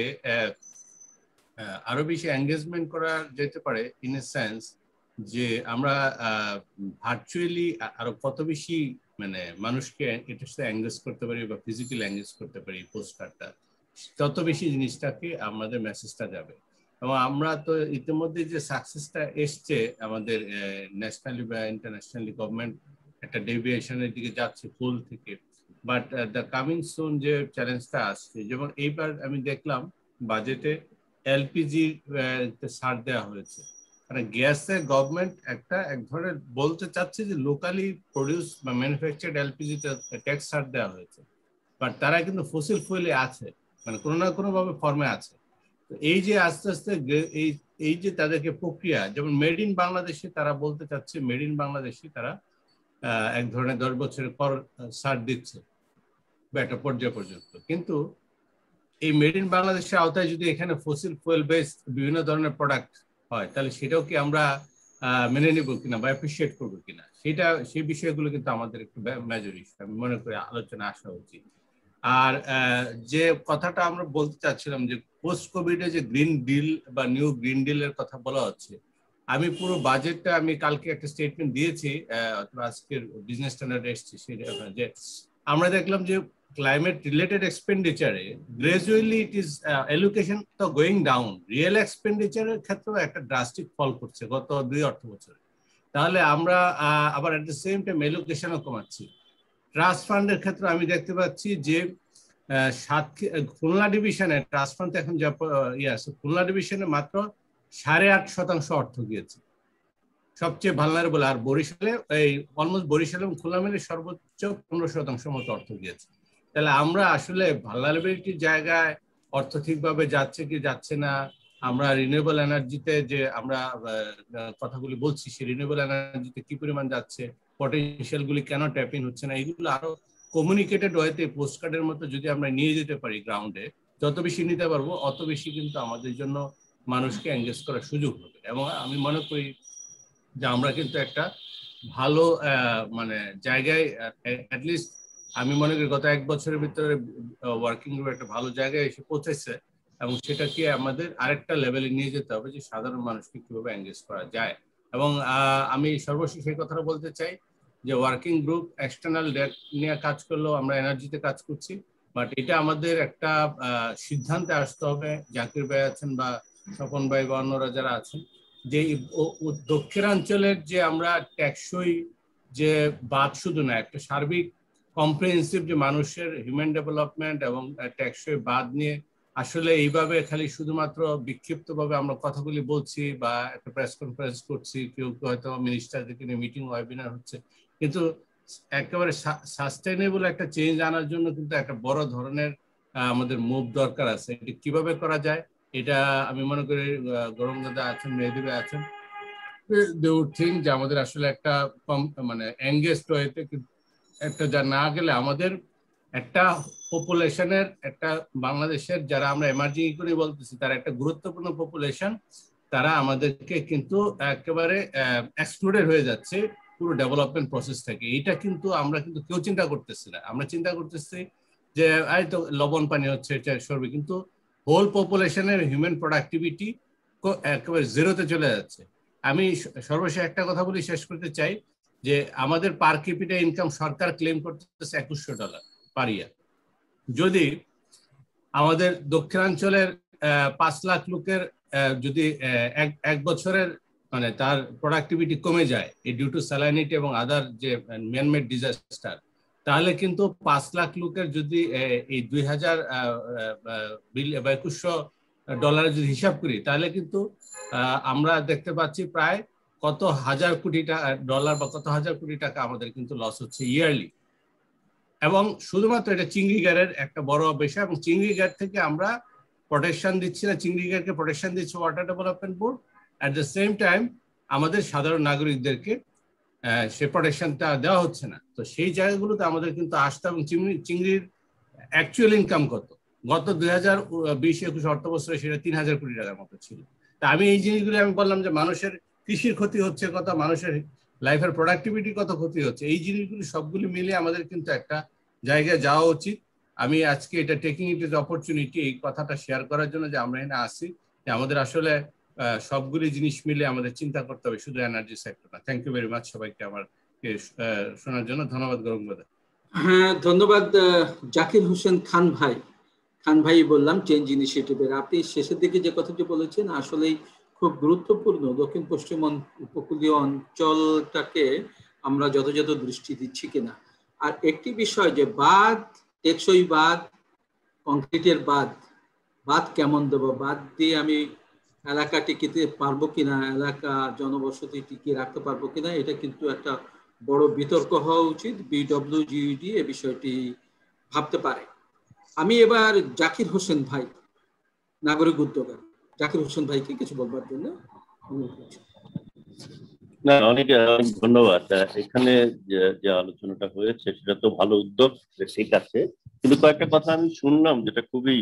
আরো বেশি এঙ্গেজমেন্ট করা যেতে পারে ইন এ সেন্স যে আমরা ভার্চুয়ালি আরো কত বেশি মানে মানুষকে এটার সাথে এঙ্গেজ করতে পারি বা ফিজিক্যালি এঙ্গেজ করতে পারি পোস্ট কার্ডটা, তত বেশি জিনিসটাকে আমাদের মেসেজটা যাবে। এবং আমরা তো ইতিমধ্যে যে সাকসেসটা এসছে আমাদের ন্যাশনালি বা ইন্টারন্যাশনালি গভর্নমেন্ট একটা ডেভিয়েশনের দিকে যাচ্ছে ফুল থেকে, বাট দ্য কামিং সুন যে চ্যালেঞ্জটা আসছে, যেমন এইবার আমি দেখলাম বাজেটে এলপিজি ছাড় দেওয়া হয়েছে, মানে গ্যাসে গভর্নমেন্ট একটা এক ধরনের বলতে চাচ্ছে যে লোকালি প্রডিউস বা ম্যানুফ্যাকচার্ড এলপিজিতে ট্যাক্স ছাড় দেওয়া হয়েছে, বাট তারা কিন্তু ফসিল ফুয়েলে আছে, মানে কোনো না কোনো ভাবে ফর্মে আছে। তো এই যে আস্তে আস্তে এই এই যে তাদেরকে প্রক্রিয়া, যেমন মেড ইন বাংলাদেশে তারা বলতে চাচ্ছে মেড ইন বাংলাদেশে তারা এক ধরনের দশ বছরের কর ছাড় দিচ্ছে বা একটা পর্যায় পর্যন্ত, কিন্তু এই মেড ইন বাংলাদেশের আওতায় যদি এখানে ফসিল ফুয়েল বেসড বিভিন্ন ধরনের প্রোডাক্ট হয়, তাহলে সেটাও কি আমরা মেনে নেব কিনা বা অ্যাপ্রিসিয়েট করবো কিনা, সেটা সেই বিষয়গুলো কিন্তু আমাদের একটু মেজর ইস্যু আমি মনে করি আলোচনা আসা উচিত। আর যে কথাটা আমরা বলতে চাচ্ছিলাম যে পোস্ট কোভিডে যে গ্রিন ডিল বা নিউ গ্রিন ডিলের কথা বলা হচ্ছে, আমি পুরো বাজেটটা আমি কালকে একটা স্টেটমেন্ট দিয়েছি, আজকের বিজনেস স্ট্যান্ডার্ডে এসেছি, সেটা যে আমরা দেখলাম যে ক্লাইমেট রিলেটেড এক্সপেন্ডিচারে গ্রাজুয়ালি ইট ইজ এলোকেশন তো গোয়িং ডাউন, রিয়েল এক্সপেন্ডিচারের ক্ষেত্রেও একটা ড্রাস্টিক ফল করছে গত দুই অর্থ বছরে। তাহলে আমরা আবার এট দ্য সেম টাইম এলোকেশনও কমাচ্ছি। ট্রাস্ট ফান্ডের ক্ষেত্রে আমি দেখতে পাচ্ছি যে সাত খুলনা ডিভিশনে ট্রাস্ট ফান্ড এখন যা ইয়ে আছে, খুলনা ডিভিশনে মাত্র সাড়ে আট শতাংশ অর্থ গিয়েছে, সবচেয়ে ভালনারেবল। আর বরিশালে এই অলমোস্ট বরিশাল এবং খুলনা মিলে সর্বোচ্চ পনেরো শতাংশ মতো অর্থ গিয়েছে। তাহলে আমরা আসলে ভালনারেবিলিটির জায়গায় অর্থ ঠিকভাবে যাচ্ছে কি যাচ্ছে না, আমরা রিনিউয়েবল এনার্জিতে যে আমরা কথাগুলি বলছি সেই রিনিউয়েবল এনার্জিতে কি পরিমাণ যাচ্ছে, পটেনশিয়াল গুলি কেন ট্যাপ ইন হচ্ছে না, এগুলো আরো কমিউনিকেটেড ওয়েতে পোস্ট কার্ডের মতো যদি আমরা নিয়ে যেতে পারি গ্রাউন্ডে, যত বেশি নিতে পারবো অত বেশি কিন্তু আমাদের জন্য মানুষকে এঙ্গেজ করার সুযোগ হবে। এবং আমি মনে করি যে আমরা কিন্তু একটা ভালো মানে জায়গায় অ্যাটলিস্ট আমি মনে করি গত এক বছরের ভিতরে ওয়ার্কিং গ্রুপ একটা ভালো জায়গায় এসে পৌঁছেছে, এবং সেটাকে আমাদের আরেকটা লেভেলে নিয়ে যেতে হবে যে সাধারণ মানুষকে কিভাবে এঙ্গেজ করা যায়। এবং আমি সর্বশেষ এই কথাটা বলতে চাই যে ওয়ার্কিং গ্রুপ এক্সটার্নাল ডেট নিয়ে কাজ করলেও আমরা এনার্জিতে কাজ করছি, বাট এটা আমাদের একটা সিদ্ধান্তে আসতে হবে, জাকির ভাই আছেন বা স্বপন ভাই বা অন্যরা যারা আছেন, যে দক্ষিণাঞ্চলের যে আমরা টেকসই যে বাদ শুধু না, একটা সার্বিক কম্প্রিহেন্সিভ যে মানুষের হিউম্যান ডেভেলপমেন্ট এবং টেকসই বাদ নিয়ে আসলে এইভাবে খালি শুধুমাত্র বিক্ষিপ্তভাবে আমরা কথাগুলি বলছি বা একটা প্রেস কনফারেন্স করছি, কেউ কেউ হয়তো মিনিস্টারদেরকে নিয়ে মিটিং ওয়েবিনার হচ্ছে, কিন্তু একেবারে সাস্টেইনেবল একটা চেঞ্জ আনার জন্য কিন্তু একটা বড় ধরনের আমাদের মুভ দরকার আছে। এটা কিভাবে করা যায়, এটা আমি মনে করি গরম দাদা আছেন, মেহেদি ভাই আছেন, দে উড থিঙ্ক যে আমাদের আসলে একটা মানে এঙ্গেজড ওয়েতে একটা যা না গেলে আমাদের একটা পপুলেশনের একটা বাংলাদেশের যারা আমরা এমার্জিং করে বলতেছি তারা একটা গুরুত্বপূর্ণ পপুলেশন, তারা আমাদেরকে কিন্তু একেবারে এক্সক্লুডেড হয়ে যাচ্ছে পুরো ডেভেলপমেন্ট প্রসেস থেকে। এটা কিন্তু আমরা কিন্তু কেউ চিন্তা করতেছি না, আমরা চিন্তা করতেছি যে এই তো লবণ পানি হচ্ছে এটা সরবে, কিন্তু হোল পপুলেশনের হিউম্যান প্রোডাক্টিভিটি একেবারে জিরোতে চলে যাচ্ছে। আমি সর্বশেষ একটা কথা বলি, শেষ করতে চাই যে আমাদের পার ক্যাপিটা ইনকাম সরকার ক্লেম করতেছে একুশশো ডলার পার ইয়ার। যদি আমাদের দক্ষিণাঞ্চলের পাঁচ লাখ লোকের যদি এক এক বছরের মানে তার প্রোডাক্টিভিটি কমে যায় এই ডিউ টু স্যালাইনিটি এবং আদার যে ম্যানমেড ডিজাস্টার, তাহলে কিন্তু পাঁচ লাখ লোকের যদি এই দুই হাজার বা একুশশো ডলারের যদি হিসাব করি, তাহলে কিন্তু আমরা দেখতে পাচ্ছি প্রায় কত হাজার কোটি টাকা ডলার বা কত হাজার কোটি টাকা আমাদের কিন্তু লস হচ্ছে ইয়ারলি। এবং শুধুমাত্র এটা চিংড়িঘাটের একটা বড় বিষয়, এবং চিংড়িঘাট থেকে আমরা প্রোটেকশন দিচ্ছি না, চিংড়িঘাটকে প্রোটেকশন দিচ্ছে water development board, at the same time আমাদের সাধারণ নাগরিকদেরকে সে প্রোটেকশনটা দেওয়া হচ্ছে না। তো সেই জায়গাগুলোতে আমাদের কিন্তু আসতে এবং চিংড়ি চিংড়ির অ্যাকচুয়াল ইনকাম কত, গত দুই হাজার বিশ একুশ অর্থ বছরে সেটা তিন হাজার কোটি টাকার মতো ছিল। তা আমি এই জিনিসগুলো আমি বললাম যে মানুষের কৃষির ক্ষতি হচ্ছে কত, মানুষের লাইফের প্রোডাক্টিভিটি কত ক্ষতি হচ্ছে, এই জিনিসগুলি সবগুলি মিলে আমাদের কিন্তু একটা জায়গায় যাওয়া উচিত। আমি আজকে এটা টেকিং ইট ইজ অপরচুনিটি এই কথাটা শেয়ার করার জন্য যে আমরা এখানে আসছি, যে আমাদের আসলে সবগুলি জিনিস মিলে আমাদের চিন্তা করতে হবে, শুধু এনার্জি সেক্টর না। থ্যাংক ইউ ভেরি মাচ সবাইকে আমার শোনার জন্য। ধন্যবাদ গৌরঙ্গদা। হ্যাঁ, ধন্যবাদ জাকির হোসেন খান ভাই। খান ভাই বললাম চেঞ্জ ইনিশিয়েটিভের। আপনি শেষের দিকে যে কথাটি বলেছেন আসলেই খুব গুরুত্বপূর্ণ। দক্ষিণ পশ্চিম উপকূলীয় অঞ্চলটাকে আমরা যথাযথ দৃষ্টি দিচ্ছি কিনা। আর একটি বিষয় যে বাঁধ, টেকসই বাঁধ, কংক্রিটের বাঁধ, বাঁধ কেমন দেবো, বাঁধ দিয়ে আমি এলাকা টিকিতে পারবো কিনা, এলাকা জনবসতি টিকিয়ে রাখতে পারবো কিনা, এটা কিন্তু একটা বড় বিতর্ক হওয়া উচিত। বিডব্লিউজিডি এ বিষয়টি ভাবতে পারে। আমি এবার জাকির হোসেন ভাই, নাগরিক উদ্যোগের জাকির হোসেন ভাইকে কিছু বলবার জন্য অনুরোধ করছি। না, অনেক অনেক ধন্যবাদ। এখানে যে আলোচনাটা হয়েছে সেটা তো ভালো উদ্যোগ, ঠিক আছে, কিন্তু কয়েকটা কথা আমি শুনলাম যেটা খুবই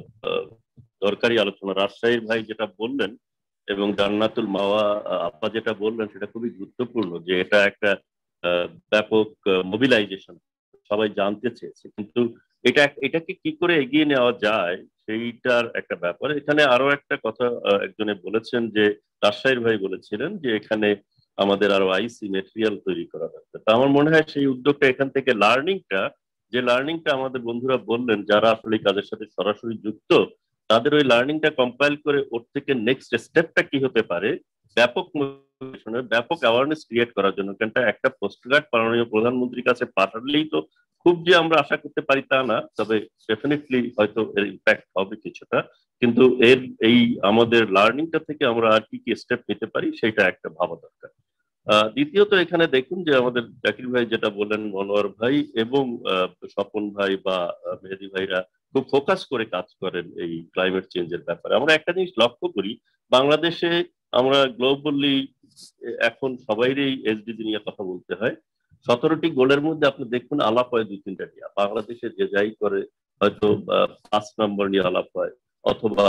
দরকারি আলোচনা। রাজশাহীর ভাই যেটা বললেন এবং জান্নাতুল মাওয়া আপা যেটা বললেন সেটা খুবই গুরুত্বপূর্ণ, যে এটা একটা ব্যাপক মোবিলাইজেশন, সবাই জানতে চেয়েছে, কিন্তু এটা এটাকে কি করে এগিয়ে নেওয়া যায় সেইটার একটা ব্যাপার। এখানে আরো একটা কথা একজনে বলেছেন, যে রাজশাহীর ভাই বলেছিলেন যে এখানে আমাদের আরো আইসি মেটেরিয়াল তৈরি করা দরকার। তো আমার মনে হয় সেই উদ্যোগটা এখান থেকে লার্নিংটা, যে লার্নিংটা আমাদের বন্ধুরা বললেন যারা আসলে কাজের সাথে সরাসরি যুক্ত, তাদের ওই লার্নিংটা কম্পাইল করে ওর থেকে নেক্সট স্টেপটা কি হতে পারে, ব্যাপক ব্যাপক অ্যাওয়ারনেস ক্রিয়েট করার জন্য। কেনটা একটা পোস্টকার্ড মাননীয় প্রধানমন্ত্রীর কাছে পাঠালেই তো খুব যে আমরা আশা করতে পারি তা না, তবে ডেফিনেটলি হয়তো এর ইম্প্যাক্ট হবে কিছুটা, কিন্তু এর এই আমাদের লার্নিংটা থেকে আমরা আর কি কি স্টেপ নিতে পারি সেটা একটা ভাবা দরকার। আহ দ্বিতীয়ত এখানে দেখুন যে আমাদের জাকির ভাই যেটা বললেন, মনোয়ার ভাই এবং স্বপন ভাই বা মেহেদি ভাইরা খুব ফোকাস করে কাজ করেন এই ক্লাইমেট চেঞ্জের ব্যাপারে। আমরা একটা জিনিস লক্ষ্য করি, বাংলাদেশে আমরা গ্লোবালি এখন সবাইরই এসডিজি নিয়ে কথা বলতে হয়। সতেরোটি গোলের মধ্যে আপনি দেখুন আলাপ হয় দুই তিনটা নিয়ে। বাংলাদেশে যে যাই করে হয়তো পাঁচ নম্বর নিয়ে আলাপ হয়, অথবা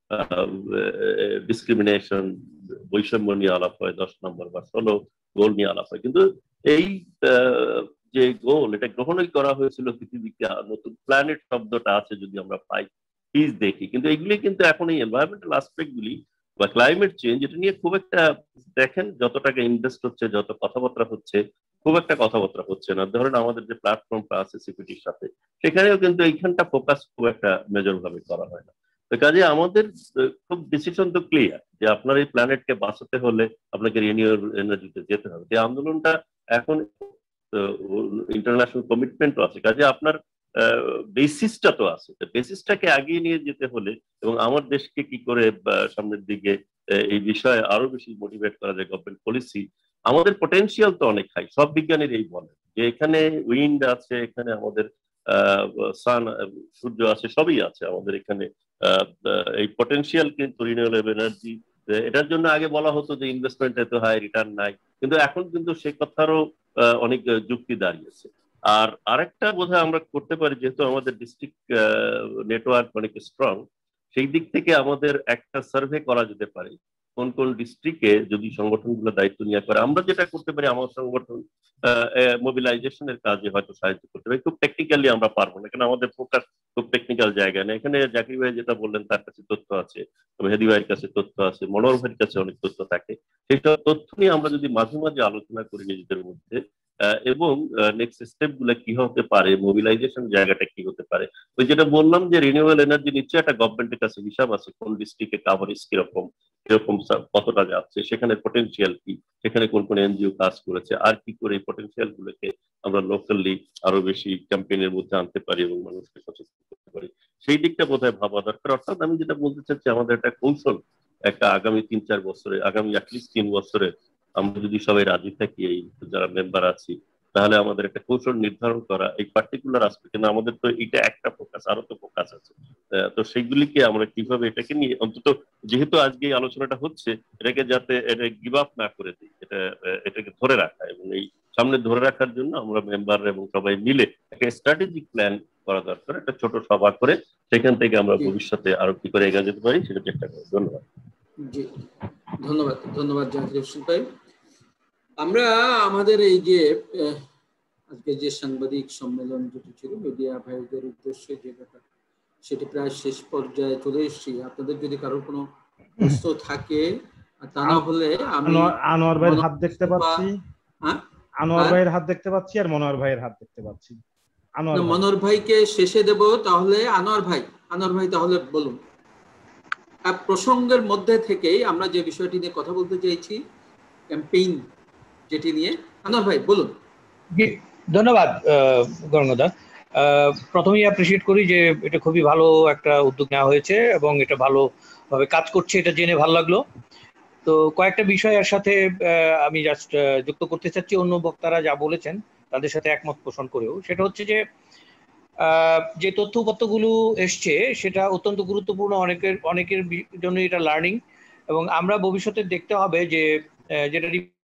ডিসক্রিমিনেশন বৈষম্য নিয়ে আলাপ হয় দশ নম্বর বা ষোলো গোল নিয়ে আলাপ হয়। কিন্তু এই যে গোল, এটা গ্রহণই করা হয়েছিল পৃথিবীকে নতুন প্ল্যানেট শব্দটা আছে যদি আমরা পাই প্লিজ দেখি, কিন্তু এগুলি কিন্তু এখন এই এনভায়রনমেন্টাল আসপেক্ট গুলি বা ক্লাইমেট চেঞ্জ এটা নিয়ে খুব একটা দেখেন, যত টাকা ইনভেস্ট হচ্ছে, যত কথাবার্তা হচ্ছে, খুব একটা কথাবার্তা হচ্ছে না। ধরেন আমাদের যে প্ল্যাটফর্মটা আছে সিপিটির সাথে, সেখানেও কিন্তু এইখানটা ফোকাস খুব একটা মেজর ভাবে করা হয় না। তো কাজে আমাদের খুব ডিসিশন তো ক্লিয়ার যে আপনার এই প্ল্যানেটকে বাঁচাতে হলে আপনাকে রিনিউয়েবল এনার্জিতে যেতে হবে। এই আন্দোলনটা এখন ইন্টারন্যাশনাল কমিটমেন্টও আছে, কাজে আপনার বেসিসটা তো আছে, বেসিসটাকে আগিয়ে নিয়ে যেতে হলে এবং আমার দেশকে কি করে সামনের দিকে এই বিষয়ে আরো বেশি মোটিভেট করা যায়, গভর্নমেন্ট পলিসি, আমাদের পটেনশিয়াল তো অনেক হাই। সব বিজ্ঞানীর এই বলে যে এখানে উইন্ড আছে, এখানে আমাদের আহ সান সূর্য আছে, সবই আছে আমাদের এখানে। এই পটেনশিয়াল কিন্তু রিনিউয়েবল এনার্জি, এটার জন্য আগে বলা হতো যে ইনভেস্টমেন্ট এত হাই রিটার্ন নাই, কিন্তু এখন কিন্তু সে কথারও অনেক যুক্তি দাঁড়িয়েছে। আর আরেকটা বোধহয় আমরা করতে পারি, যেহেতু আমাদের ডিস্ট্রিক্ট নেটওয়ার্ক অনেক স্ট্রং, সেই দিক থেকে আমাদের একটা সার্ভে করা যেতে পারে কোন কোন ডিস্ট্রিক্টে যদি সংগঠনগুলো দায়িত্ব নিয়ে করে। আমরা যেটা করতে পারি, আমার সংগঠন মোবিলাইজেশনের কাজে হয়তো সাহায্য করতে পারি। খুব টেকনিক্যালি আমরা পারবো না, কেন আমাদের ফোকাস খুব টেকনিক্যাল জায়গায় না। এখানে জাকির ভাই যেটা বললেন তার কাছে তথ্য আছে, মেহেদি ভাইয়ের কাছে তথ্য আছে, মনোহর ভাইয়ের কাছে অনেক তথ্য থাকে। সেই সব তথ্য নিয়ে আমরা যদি মাঝে মাঝে আলোচনা করি নিজেদের মধ্যে, এবং নেক্সট স্টেপ গুলো কি হতে পারে, মোবিলাইজেশন জায়গাটা কি হতে পারে। ওই যেটা বললাম যে রিনিউয়েবল এনার্জি নিশ্চয়ই একটা গভর্নমেন্টের কাছে হিসাব আছে, কোন ডিস্ট্রিক্টে কাভারেজ কিরকম, কিরকম কতটা যাচ্ছে, সেখানে পটেনশিয়াল কি, সেখানে কোন কোন এনজিও কাজ করেছে, আর কি করে এই পটেনশিয়াল গুলোকে আমরা লোকালি আরো বেশি ক্যাম্পেইনের মধ্যে আনতে পারি এবং মানুষকে সচেতন করতে পারি, সেই দিকটা বোধহয় ভাবা দরকার। অর্থাৎ আমি যেটা বলতে চাচ্ছি, আমাদের একটা কৌশল একটা আগামী তিন চার বছরে, আগামী অ্যাটলিস্ট তিন বছরে আমরা যদি সবাই রাজি থাকি, এই যারা মেম্বার আছি, তাহলে আমাদের একটা কৌশল নির্ধারণ করা এই পার্টিকুলার আসপেক্ট। কিন্তু আমাদের তো এটা একটা ফোকাস, আরো তো ফোকাস আছে, তো সেইগুলিকে আমরা কিভাবে এটাকে নিয়ে অন্তত, যেহেতু আজকে এই আলোচনাটা হচ্ছে, এটাকে যাতে এটা গিভ আপ না করে দিই, এটাকে ধরে রাখা, এবং এই সামনে ধরে রাখার জন্য আমরা মেম্বার এবং সবাই মিলে একটা স্ট্র্যাটেজিক প্ল্যান করা দরকার, একটা ছোট সভা করে সেখান থেকে আমরা ভবিষ্যতে আরো কি করে এগিয়ে যেতে পারি সেটা চেষ্টা করি। ধন্যবাদ। জি ধন্যবাদ, ধন্যবাদ জাহাঙ্গীর হোসেন ভাই। আমরা আমাদের এই যে আজকে যে সাংবাদিক সম্মেলন যেটি ছিল মিডিয়া ভাইদের উদ্দেশ্যে যে ব্যাপার, সেটি প্রায় শেষ পর্যায়ে চলে এসেছি। আপনাদের যদি কারোর কোনো প্রশ্ন থাকে, তা না হলে আমি আনোয়ার ভাইয়ের হাত দেখতে পাচ্ছি, হ্যাঁ আনোয়ার ভাইয়ের হাত দেখতে পাচ্ছি আর মনোয়ার ভাইয়ের হাত দেখতে পাচ্ছি। আনোয়ার মনোয়ার ভাইকে শেষে দেব, তাহলে আনোয়ার ভাই, আনোয়ার ভাই তাহলে বলুন। প্রসঙ্গের মধ্যে থেকেই আমরা যে বিষয়টি নিয়ে কথা বলতে চাইছি, ক্যাম্পেইন যেটি নিয়ে, আনোয়ার ভাই বলুন। জি ধন্যবাদ গঙ্গাদা। প্রথমেই অ্যাপ্রিসিয়েট করি যে এটা খুবই ভালো একটা উদ্যোগ নেওয়া হয়েছে এবং এটা ভালোভাবে কাজ করছে, এটা জেনে ভালো লাগলো। তো কয়েকটা বিষয় এর সাথে আমি জাস্ট যুক্ত করতে চাচ্ছি, অন্য বক্তারা যা বলেছেন তাদের সাথে একমত পোষণ করেও। সেটা হচ্ছে যে যে তথ্য উপাত্তগুলো এসছে সেটা অত্যন্ত গুরুত্বপূর্ণ, অনেকের অনেকের জন্য এটা লার্নিং, এবং আমরা ভবিষ্যতে দেখতে হবে যে যেটা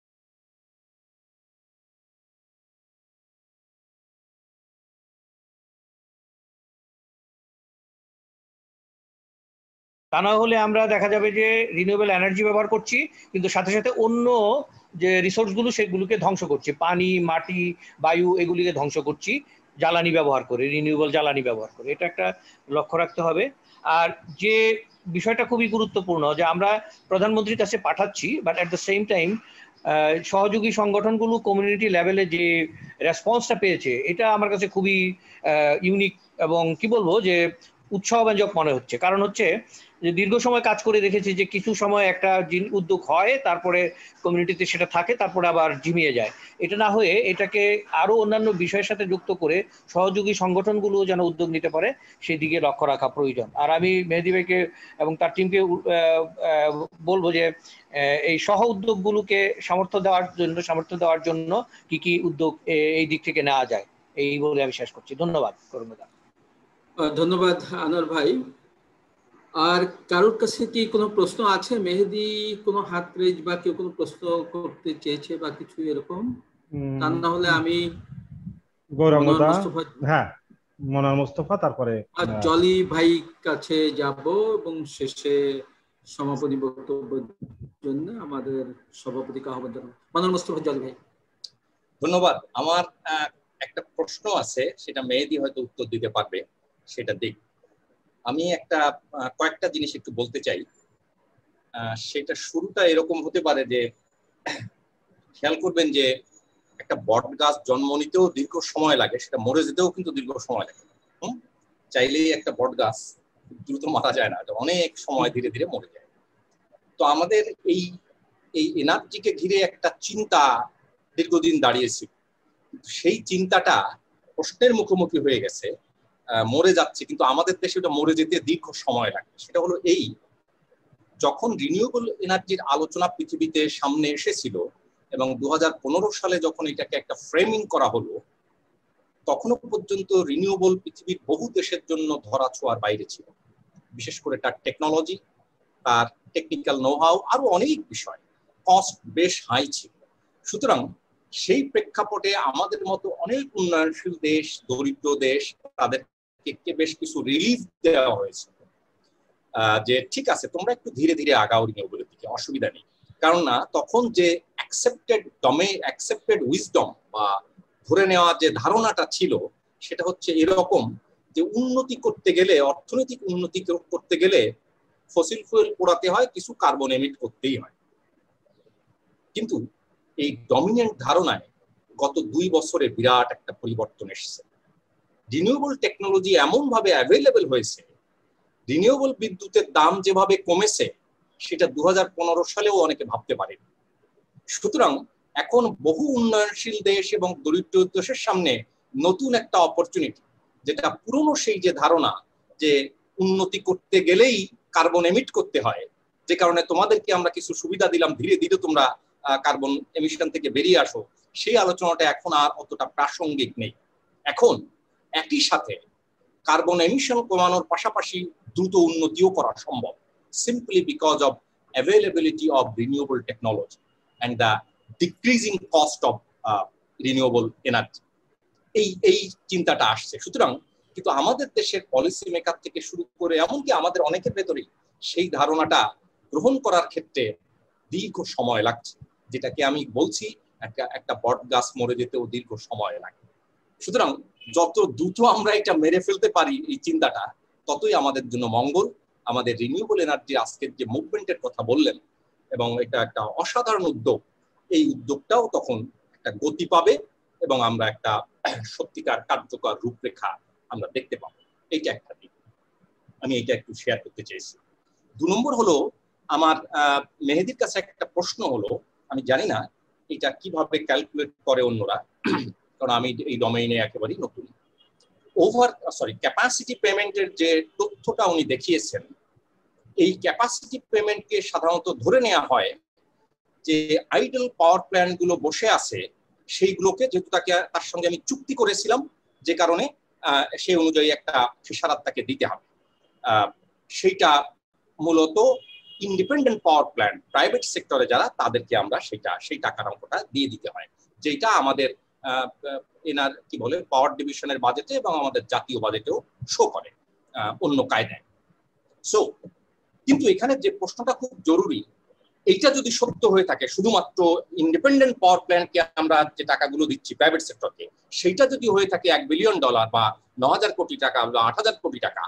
তা না হলে আমরা দেখা যাবে যে রিনিউয়েবল এনার্জি ব্যবহার করছি কিন্তু সাথে সাথে অন্য যে রিসোর্সগুলো সেগুলোকে ধ্বংস করছি, পানি, মাটি, বায়ু এগুলিকে ধ্বংস করছি জ্বালানি ব্যবহার করে, রিনিউয়েবল জ্বালানি ব্যবহার করে। এটা একটা লক্ষ্য রাখতে হবে। আর যে বিষয়টা খুবই গুরুত্বপূর্ণ যে আমরা প্রধানমন্ত্রীর কাছে পাঠাচ্ছি, but at the same time সহযোগী সংগঠনগুলো কমিউনিটি লেভেলে যে রেসপন্সটা পেয়েছে এটা আমার কাছে খুবই ইউনিক এবং কি বলবো যে উৎসাহব্যঞ্জক মনে হচ্ছে। কারণ হচ্ছে যে দীর্ঘ সময় কাজ করে দেখেছি যে কিছু সময় একটা উদ্যোগ হয়, তারপরে কমিউনিটিতে সেটা থাকে, তারপরে আবার ঝিমিয়ে যায়। এটা না হয়ে এটাকে আরো অন্যান্য বিষয়ের সাথে যুক্ত করে সহযোগী সংগঠনগুলো যেন উদ্যোগ নিতে পারে সেই দিকে লক্ষ্য রাখা প্রয়োজন। আর আমি মেহেদী ভাইকে এবং তার টিমকে বলবো যে এই সহ উদ্যোগগুলোকে সামর্থ্য দেওয়ার জন্য সামর্থ্য দেওয়ার জন্য কি কি উদ্যোগ এই দিক থেকে নেওয়া যায়, এই বলে আমি শেষ করছি। ধন্যবাদ করুণদা। ধন্যবাদ আনোয়ার ভাই। আর কারোর কাছে কি কোনো প্রশ্ন আছে? মেহেদী কোনো হাত রেজ বা কেউ কোনো প্রশ্ন করতে চেয়েছে বা কিছু এরকম? তা না হলে আমি গৌরঙ্গদা, হ্যাঁ মনোয়ার মোস্তফা, তারপরে জলি ভাই কাছে যাব এবং শেষে সমাপনী বক্তব্যের জন্য আমাদের সভাপতিকে আহ্বান জানাবো। মনোয়ার মোস্তফা, জলি ভাই। ধন্যবাদ। আমার একটা প্রশ্ন আছে, সেটা মেহেদী হয়তো উত্তর দিতে পারবে, সেটা দেখ। আমি একটা কয়েকটা জিনিস একটু বলতে চাই। সেটা শুরুটা এরকম হতে পারে যে খেয়াল করবেন যে একটা বট গাছ জন্ম নিতেও দীর্ঘ সময় লাগে, সেটা মরে যেতেও কিন্তু দীর্ঘ সময় লাগে। হম চাইলেই একটা বট গাছ দ্রুত মারা যায় না, অনেক সময় ধীরে ধীরে মরে যায়। তো আমাদের এই এই এনার্জিকে ঘিরে একটা চিন্তা দীর্ঘদিন দাঁড়িয়েছিল, সেই চিন্তাটা প্রশ্নের মুখোমুখি হয়ে গেছে, মরে যাচ্ছে, কিন্তু আমাদের দেশে ওটা মরে যেতে দীর্ঘ সময় লাগে। সেটা হলো এই, যখন রিনিউয়েবল এনার্জির আলোচনা পৃথিবীতে সামনে এসেছিল এবং দু হাজার পনেরো সালে যখন এটাকে একটা ফ্রেমিং করা হলো, তখনও পর্যন্ত রিনিউয়েবল পৃথিবীর বহু দেশের জন্য ধরা ছোঁয়ার বাইরে ছিল। বিশেষ করে তার টেকনোলজি, তার টেকনিক্যাল নোহাউ, আরো অনেক বিষয়, কস্ট বেশ হাই ছিল। সুতরাং সেই প্রেক্ষাপটে আমাদের মতো অনেক উন্নয়নশীল দেশ, দরিদ্র দেশ, তাদেরকে বেশ কিছু রিলিফ দেওয়া হয়েছে যে ঠিক আছে তোমরা একটু ধীরে ধীরে আগাও রিনিউয়েবলের দিকে, অসুবিধা নেই। কারণ না তখন যে অ্যাকসেপ্টেড ডমে অ্যাকসেপ্টেড উইজডম বা ধরে নেওয়া যে ধারণাটা ছিল সেটা হচ্ছে এরকম যে উন্নতি করতে গেলে, অর্থনৈতিক উন্নতি করতে গেলে ফসিল ফুয়েল পোড়াতে হয়, কিছু কার্বন এমিট করতেই হয়। কিন্তু এই ডমিনেন্ট ধারণায় গত দুই বছরে বিরাট একটা পরিবর্তন এসেছে। রিনিউয়েবল টেকনোলজি এমন ভাবে অ্যাভেলেবল হয়েছে, রিনিউয়েবল বিদ্যুতের দাম যেভাবে কমেছে সেটা দু হাজার পনেরো সালেও অনেকে ভাবতে পারেনি। সুতরাং এখন বহু উন্নয়নশীল দেশ এবং দরিদ্র দেশের সামনে নতুন একটা অপরচুনিটি, যেটা পুরনো সেই যে ধারণা যে উন্নতি করতে গেলেই কার্বন এমিট করতে হয়, যে কারণে তোমাদেরকে আমরা কিছু সুবিধা দিলাম, ধীরে ধীরে তোমরা কার্বন এমিশন থেকে বেরিয়ে আসো, সেই আলোচনাটা এখন আর অতটা প্রাসঙ্গিক নেই। এখন একই সাথে কার্বন এমিশন কমানোর পাশাপাশি দ্রুত উন্নতিও করা সম্ভব, simply because of availability of renewable technology and the decreasing cost of renewable energy, এই এই চিন্তাটা আসছে। সুতরাং কিন্তু আমাদের দেশের পলিসি মেকার থেকে শুরু করে এমনকি আমাদের অনেকের ভেতরেই সেই ধারণাটা গ্রহণ করার ক্ষেত্রে দীর্ঘ সময় লাগছে, যেটাকে আমি বলছি একটা একটা বট গাছ মরে যেতেও দীর্ঘ সময় লাগে। সুতরাং যত দ্রুত আমরা এটা মেরে ফেলতে পারি এই চিন্তাটা, ততই আমাদের জন্য মঙ্গল। আমাদের রিনিউয়েবল এনার্জি আজকের যে মুভমেন্টের কথা বললেন, এবং এটা একটা অসাধারণ উদ্যোগ, এই উদ্যোগটাও তখন একটা গতি পাবে এবং আমরা একটা সত্যিকার কার্যকর রূপরেখা আমরা দেখতে পাবো। এইটা একটা দিক, আমি এটা একটু শেয়ার করতে চাইছি। দু নম্বর হলো আমার মেহেদির কাছে একটা প্রশ্ন হলো, আমি জানি না এটা কিভাবে ক্যালকুলেট করে অন্যরা, কারণ আমি এই ডোমেইনে একেবারেই নতুন। ওভার সরি ক্যাপাসিটি পেমেন্টের যে তথ্যটা উনি দেখিয়েছেন, এই ক্যাপাসিটি পেমেন্টকে সাধারণত ধরে নেওয়া হয় যে আইডল পাওয়ার প্ল্যান্ট গুলো বসে আছে সেইগুলোকে, যেহেতু তাকে তার সঙ্গে আমি চুক্তি করেছিলাম, যে কারণে সেই অনুযায়ী একটা খেসারাত তাকে দিতে হবে। সেইটা মূলত ইন্ডিপেন্ডেন্ট পাওয়ার প্ল্যান্ট প্রাইভেট সেক্টরে যারা, তাদেরকে আমরা সেটা সেই টাকার অঙ্কটা দিয়ে দিতে হয়, যেটা আমাদের এনার কি বলে পাওয়ার ডিভিশনের বাজেটে এবং আমাদের জাতীয় বাজেটেও শো করে অন্য কায়দায়। সো কিন্তু এখানে যে প্রশ্নটা খুব জরুরি, এইটা যদি সত্য হয়ে থাকে, শুধুমাত্র ইন্ডিপেন্ডেন্ট পাওয়ার প্ল্যান্টকে আমরা যে টাকাগুলো দিচ্ছি প্রাইভেট সেক্টরকে, সেইটা যদি হয়ে থাকে এক বিলিয়ন ডলার বা ন হাজার কোটি টাকা বা আট হাজার কোটি টাকা,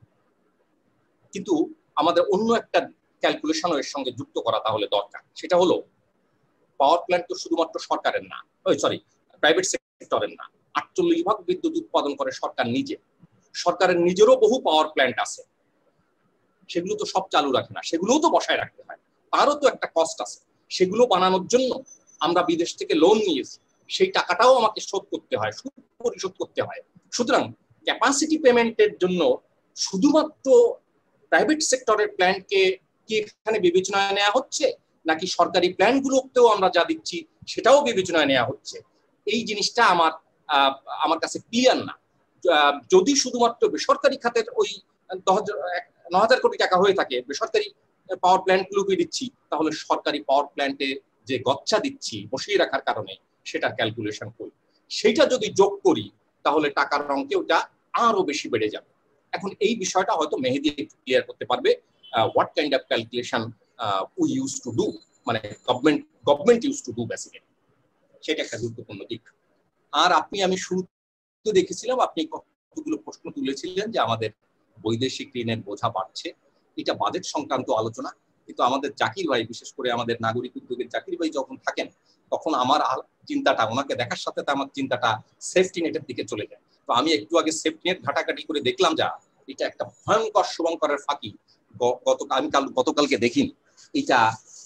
কিন্তু আমাদের অন্য একটা ক্যালকুলেশন এর সঙ্গে যুক্ত করা তাহলে দরকার। সেটা হলো পাওয়ার প্ল্যান্ট তো শুধুমাত্র সরকারের না, ওই সরি প্রাইভেট সেক্টরের না, আটচল্লিশ ভাগ বিদ্যুৎ উৎপাদন করে সরকার নিজে। সরকারের নিজেরও বহু পাওয়ার প্ল্যান্ট আছে, সেগুলো তো সব চালু রাখে না, সেগুলোও তো বসায় রাখতে হয়, তারও তো একটা কস্ট আছে। সেগুলো বানানোর জন্য আমরা বিদেশ থেকে লোন নিয়েছি, সেই টাকাটাও আমাকে শোধ করতে হয়, সুদ পরিশোধ করতে হয়। সুতরাং ক্যাপাসিটি পেমেন্টের জন্য শুধুমাত্র প্রাইভেট সেক্টরের প্ল্যান্টকে কি এখানে বিবেচনায় নেওয়া হচ্ছে, নাকি সরকারি প্ল্যান্টগুলোতেও আমরা যা দিচ্ছি সেটাও বিবেচনায় নেওয়া হচ্ছে? এই জিনিসটা আমার আমার কাছে ক্লিয়ার না। যদি শুধুমাত্র বেসরকারি খাতের ওই ন হাজার কোটি টাকা হয়ে থাকে, বেসরকারি পাওয়ার প্ল্যান্টগুলোকে দিচ্ছি, তাহলে সরকারি পাওয়ার প্ল্যান্টে যে গচ্ছা দিচ্ছি বসিয়ে রাখার কারণে সেটা ক্যালকুলেশন করি, সেইটা যদি যোগ করি তাহলে টাকার অঙ্কে ওটা আরো বেশি বেড়ে যাবে। এখন এই বিষয়টা হয়তো মেহেদি একটু ক্লিয়ার করতে পারবে, what kind of calculation we use to do, মানে government government use to do basically, সেটা একটা গুরুত্বপূর্ণ দিক। আর আপনি আমি শুরুতে দেখেছিলাম আপনি কতগুলো প্রশ্ন তুলেছিলেন যে আমাদের বৈদেশিক ঋণের বোঝা বাড়ছে, এটা বাজেট সংক্রান্ত আলোচনা। কিন্তু আমাদের জাকির ভাই, বিশেষ করে আমাদের নাগরিক উদ্যোগের জাকির ভাই যখন থাকেন, তখন আমার চিন্তাটা, ওনাকে দেখার সাথে আমার চিন্তাটা সেফটি নেটের দিকে চলে যায়। তো আমি একটু আগে সেফটি নেট ঘাটাঘাটি করে দেখলাম যা, এটা একটা ভয়ঙ্কর শুভঙ্করের ফাঁকি। গতকাল আমি কাল গতকালকে দেখিনি, এটা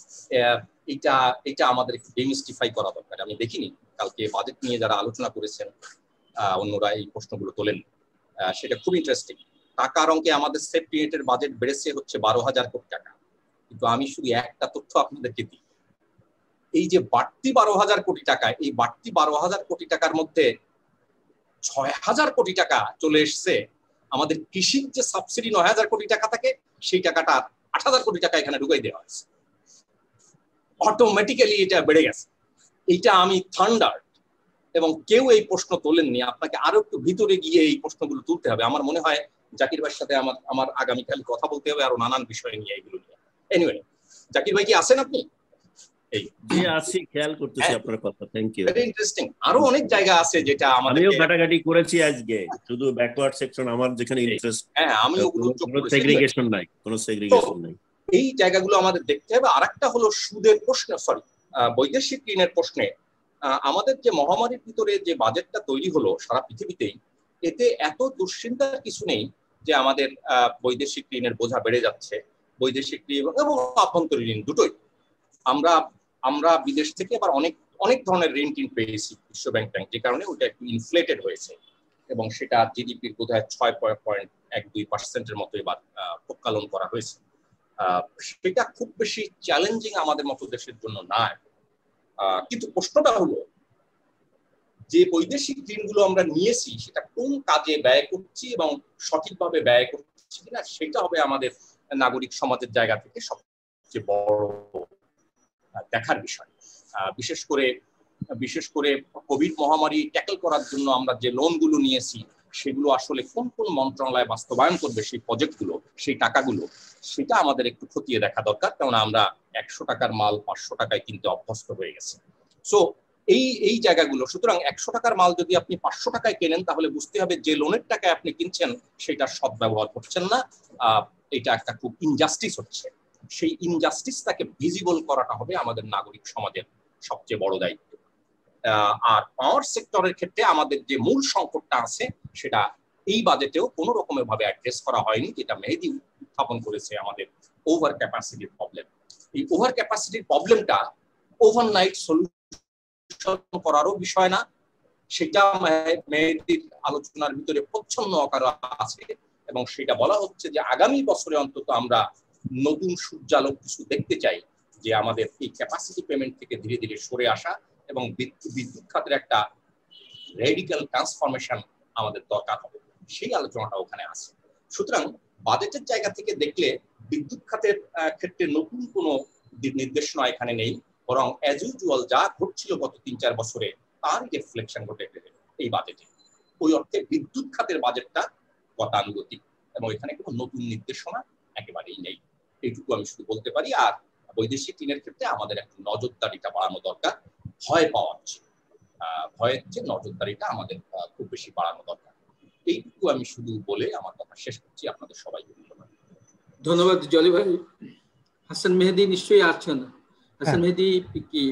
এটা এটা আমাদের একটু ডেমিস্টিফাই করা দরকার। আমি দেখিনি কালকে বাজেট নিয়ে যারা আলোচনা করেছেন অন্যরা এই প্রশ্নগুলো তোলেন, সেটা খুব ইন্টারেস্টিং। টাকার অঙ্কে আমাদের সেফটি নেটের বাজেট বেড়েছে হচ্ছে বারো হাজার কোটি টাকা, কিন্তু আমি শুধু একটা তথ্য আপনাদেরকে দিই, এই যে বাড়তি বারো হাজার কোটি টাকা, এই বাড়তি বারো হাজার কোটি টাকার মধ্যে ছয় হাজার কোটি টাকা চলে এসছে আমাদের কৃষির যে সাবসিডি নয় হাজার কোটি টাকা থাকে, সেই টাকাটা আট হাজার কোটি টাকা এখানে ঢুকাই দেওয়া হয়েছে। অটোমেটিক্যালি এটা বেড়ে গেছে। এইটা আমি থান্ডার, এবং কেউ এই প্রশ্ন তোলেননি। আপনাকে আরো একটু ভিতরে গিয়ে এই প্রশ্নগুলো তুলতে হবে। আমার মনে হয় জাকির ভাইয়ের সাথে আমার আমার আগামীকাল কথা বলতে হবে আরো নানান বিষয় নিয়ে, এইগুলো নিয়ে। এনিওয়ে, জাকির ভাই কি আছেন আপনি? এই জি আছি, খেয়াল করতেছি আপনার কথা। Thank you, very interesting. আরো অনেক জায়গা আছে যেটা আমাদের, আমিও ঘাটাঘাটি করেছি আজকে, শুধু ব্যাকওয়ার্ড সেকশন আমার যেখানে ইন্টারেস্ট। হ্যাঁ, আমিও কোনো সেগ্রিগেশন নাই, কোনো সেগ্রিগেশন নাই। এই জায়গাগুলো আমাদের দেখতে হবে। আরেকটা হলো সুদের প্রশ্ন, সরি বৈদেশিক ঋণের প্রশ্নে আমাদের যে মহামারীর ভিতরে যে বাজেটটা তৈরি হলো সারা পৃথিবীতেই, এতে এত দুশ্চিন্তার কিছু নেই যে আমাদের বৈদেশিক ঋণের বোঝা বেড়ে যাচ্ছে। বৈদেশিক ঋণ এবং আভ্যন্তরীণ ঋণ দুটোই আমরা আমরা বিদেশ থেকে আবার অনেক অনেক ধরনের ঋণ টিন পেয়েছি বিশ্ব ব্যাংক ব্যাংক, যে কারণে ওটা একটু ইনফ্লেটেড হয়েছে এবং সেটা জিডিপির বোধ হয় ছয় পয়েন্ট এক দুই পার্সেন্টের মতো এবার প্রকালন করা হয়েছে। সেটা খুব বেশি চ্যালেঞ্জিং আমাদের মতো দেশের জন্য না। কিন্তু প্রশ্নটা হলো যে বৈদেশিক ঋণগুলো আমরা নিয়েছি সেটা কোন কাজে ব্যয় করছি এবং সঠিকভাবে ব্যয় করছি কিনা, সেটা হবে আমাদের নাগরিক সমাজের জায়গা থেকে সবচেয়ে বড় দেখার বিষয়। বিশেষ করে বিশেষ করে কোভিড মহামারী ট্যাকল করার জন্য আমরা যে লোনগুলো নিয়েছি সেগুলো আসলে কোন কোন মন্ত্রণালয় বাস্তবায়ন করবে সেই প্রজেক্টগুলো, সেই টাকাগুলো, সেটা আমাদের একটু খতিয়ে দেখা দরকার, কারণ আমরা একশো টাকার মাল পাঁচশো টাকায় কিনতে অভ্যস্ত হয়ে গেছে। সো এই এই জায়গাগুলো, সুতরাং একশো টাকার মাল যদি আপনি পাঁচশো টাকায় কেনেন তাহলে বুঝতে হবে যে লোনের টাকায় আপনি কিনছেন সেটার সদ্ব্যবহার করছেন না, আহ এটা একটা খুব ইনজাস্টিস হচ্ছে। সেই ইনজাস্টিসটাকে ভিজিবল করাটা হবে আমাদের নাগরিক সমাজের সবচেয়ে বড় দায়িত্ব। আর পাওয়ার সেক্টরের ক্ষেত্রে আমাদের যে মূল সংকটটা আছে সেটা এই বাজেটেও কোনো রকমের ভাবে অ্যাড্রেস করা হয়নি, যেটা মেহেদী উত্থাপন করেছে, আমাদের ওভার ক্যাপাসিটির প্রবলেম। এই ওভার ক্যাপাসিটির প্রবলেমটা ওভারনাইট সলিউশন করারও বিষয় না, সেটা মেহেদীর আলোচনার ভিতরে প্রচ্ছন্ন আকার আছে এবং সেটা বলা হচ্ছে যে আগামী বছরে অন্তত আমরা নতুন সূর্যালোক কিছু দেখতে চাই, যে আমাদের এই ক্যাপাসিটি পেমেন্ট থেকে ধীরে ধীরে সরে আসা এবং বিদ্যুৎ খাতের একটা রেডিক্যাল ট্রান্সফরমেশন আমাদের দরকার হবে, সেই আলোচনাটা ওখানে আছে। সুতরাং বাজেটের জায়গা থেকে দেখলে বিদ্যুৎ খাতের ক্ষেত্রে নতুন কোনো নির্দেশনা এখানে নেই, বরং অ্যাজ ইউজুয়াল যা ঘটছিল গত তিন চার বছরে তারই রিফ্লেকশন ঘটে এই বাজেটে। ওই অর্থে বিদ্যুৎ খাতের বাজেটটা গতানুগতিক এবং এখানে কোনো নতুন নির্দেশনা একেবারেই নেই, এইটুকু আমি শুধু বলতে পারি। আর বৈদেশিক ঋণের ক্ষেত্রে আমাদের একটু নজরদারিটা বাড়ানো দরকার, ভয় পাওয়া হচ্ছে, ভয়ের যে নজরদারিটা আমাদের খুব বেশি বাড়ানো দরকার। এইটুকু আমি শুধু বলে আমার কথা শেষ করছি। আপনাদের সবাইকে ধন্যবাদ। ধন্যবাদ জলি ভাই। হাসান মেহেদী নিশ্চয়ই আছেন। হাসান মেহেদী কি?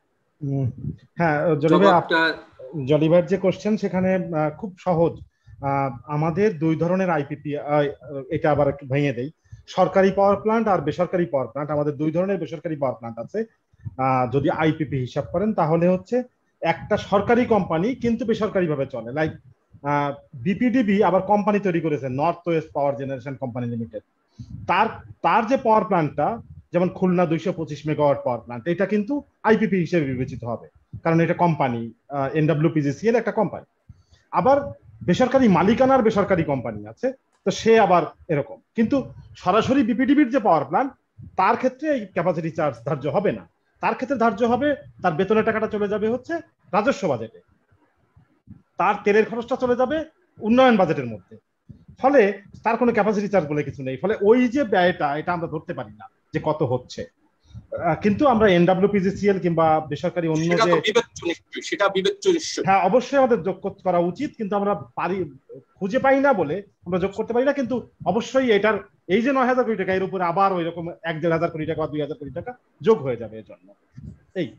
হ্যাঁ, জলি ভাই, জলি ভাইয়ের যে কোশ্চেন সেখানে খুব সহজ। আমাদের দুই ধরনের আইপিপি, এটা আবার একটু ভেঙে দেই, সরকারি পাওয়ার প্ল্যান্ট আর বেসরকারি পাওয়ার প্ল্যান্ট। আমাদের দুই ধরনের বেসরকারি পাওয়ার প্ল্যান্ট আছে। যদি আইপিপি হিসাব করেন তাহলে হচ্ছে একটা সরকারি কোম্পানি কিন্তু বেসরকারি ভাবে চলে, লাইক বিপিডিবি আবার কোম্পানি তৈরি করেছে north west power generation company limited. তার তার যে পাওয়ার প্ল্যান্টটা, যেমন খুলনা দুইশো পঁচিশ মেগাওয়াট পাওয়ার প্ল্যান্ট, এটা কিন্তু আইপিপি হিসেবে বিবেচিত হবে, কারণ এটা কোম্পানি, এনডব্লিউপিজিসিএল একটা কোম্পানি। আবার বেসরকারি মালিকানার বেসরকারি কোম্পানি আছে, তো সে আবার এরকম। কিন্তু সরাসরি বিপিডিবির যে পাওয়ার প্ল্যান্ট, তার ক্ষেত্রে এই ক্যাপাসিটি চার্জ ধার্য হবে না। তার ক্ষেত্রে ধার্য হবে, তার বেতনের টাকাটা চলে যাবে হচ্ছে রাজস্ব বাজেটে, তার তেলের খরচটা চলে যাবে উন্নয়ন বাজেটের মধ্যে। ফলে তার কোনো ক্যাপাসিটি চার্জ বলে কিছু নেই। ফলে ওই যে ব্যয়টা, এটা আমরা ধরতে পারি না যে কত হচ্ছে। কিন্তু আমরা এনডব্লিউপিজিসিএল কিংবা বেসরকারি অন্য যে, সেটা বিবেচ্য, হ্যাঁ অবশ্যই আমাদের যোগ করা উচিত, কিন্তু আমরা পারি খুঁজে পাই না বলে আমরা যোগ করতে পারি না। কিন্তু অবশ্যই এটার এই যে নয় হাজার কোটি টাকা, এর উপরে আবার ওই রকম এক দেড় হাজার কোটি টাকা বা দুই হাজার কোটি টাকা যোগ হয়ে যাবে এর জন্য। এই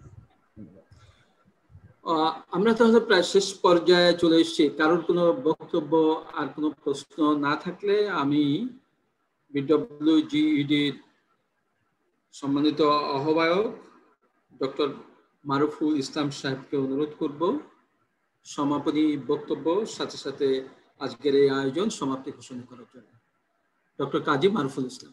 আমরা তাহলে প্রায় শেষ পর্যায়ে চলে এসেছি। কারোর কোনো বক্তব্য আর কোনো প্রশ্ন না থাকলে আমি বিডব্লিউজিইডির সম্মানিত আহ্বায়ক ডক্টর মারুফুল ইসলাম সাহেবকে অনুরোধ করব সমাপনী বক্তব্য সাথে সাথে আজকের এই আয়োজন সমাপ্তি ঘোষণা করার জন্য। ডক্টর কাজী মারুফুল ইসলাম।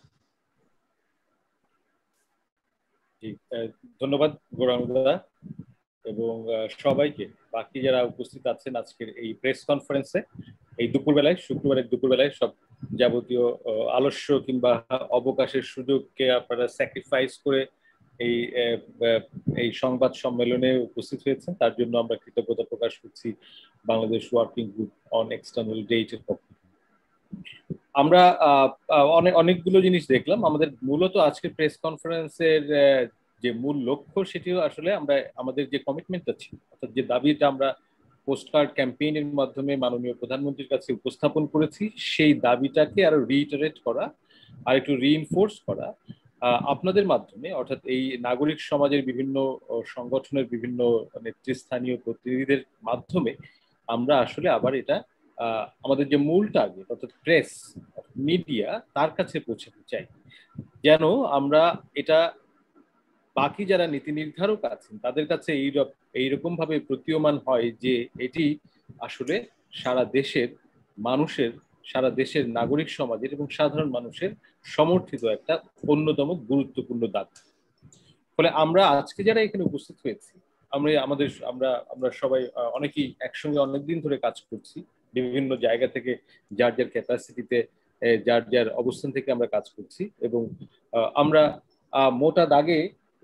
ধন্যবাদ গৌরাঙ্গ দাদা এবং সবাইকে, বাকি যারা উপস্থিত আছেন আজকের এই প্রেস কনফারেন্সে, এই দুপুরবেলায়, শুক্রবারের দুপুরবেলায় সব যাবতীয় আলস্য কিংবা অবকাশের সুযোগকে আপনারা স্যাক্রিফাইস করে এই এই সংবাদ সম্মেলনে উপস্থিত হয়েছেন, তার জন্য আমরা কৃতজ্ঞতা প্রকাশ করছি Bangladesh working group on external ডেটের পক্ষ থেকে। আমরা অনেক অনেকগুলো জিনিস দেখলাম। আমাদের মূলত আজকের প্রেস কনফারেন্সের যে মূল লক্ষ্য, সেটিও আসলে আমরা আমাদের যে কমিটমেন্টটা ছিল, অর্থাৎ যে দাবিটা আমরা পোস্টকার্ড ক্যাম্পেইনের মাধ্যমে মাননীয় প্রধানমন্ত্রীর কাছে উপস্থাপন করেছি, সেই দাবিটাকে আরো রিইটারেট করা আর একটু রিইনফোর্স করা আপনাদের মাধ্যমে, অর্থাৎ এই নাগরিক সমাজের বিভিন্ন সংগঠনের বিভিন্ন নেতৃস্থানীয় প্রতিনিধিদের মাধ্যমে আমরা আসলে আবার এটা আমাদের যে মূল টার্গেট অর্থাৎ প্রেস মিডিয়া, তার কাছে পৌঁছাতে চাই, যেন আমরা এটা বাকি যারা নীতি নির্ধারক আছেন তাদের কাছে এইরকম ভাবে প্রতীয়মান হয় যে এটি আসলে সারা দেশের মানুষের, সারা দেশের নাগরিক সমাজের এবং সাধারণ মানুষের সমর্থিত একটা অন্যতম গুরুত্বপূর্ণ দাবি। ফলে আমরা আজকে যারা এখানে উপস্থিত হয়েছি, আমরা আমাদের আমরা আমরা সবাই অনেকেই একসঙ্গে অনেকদিন ধরে কাজ করছি, বিভিন্ন জায়গা থেকে যার যার ক্যাপাসিটিতে, যার যার অবস্থান থেকে আমরা কাজ করছি এবং আমরা মোটা দাগে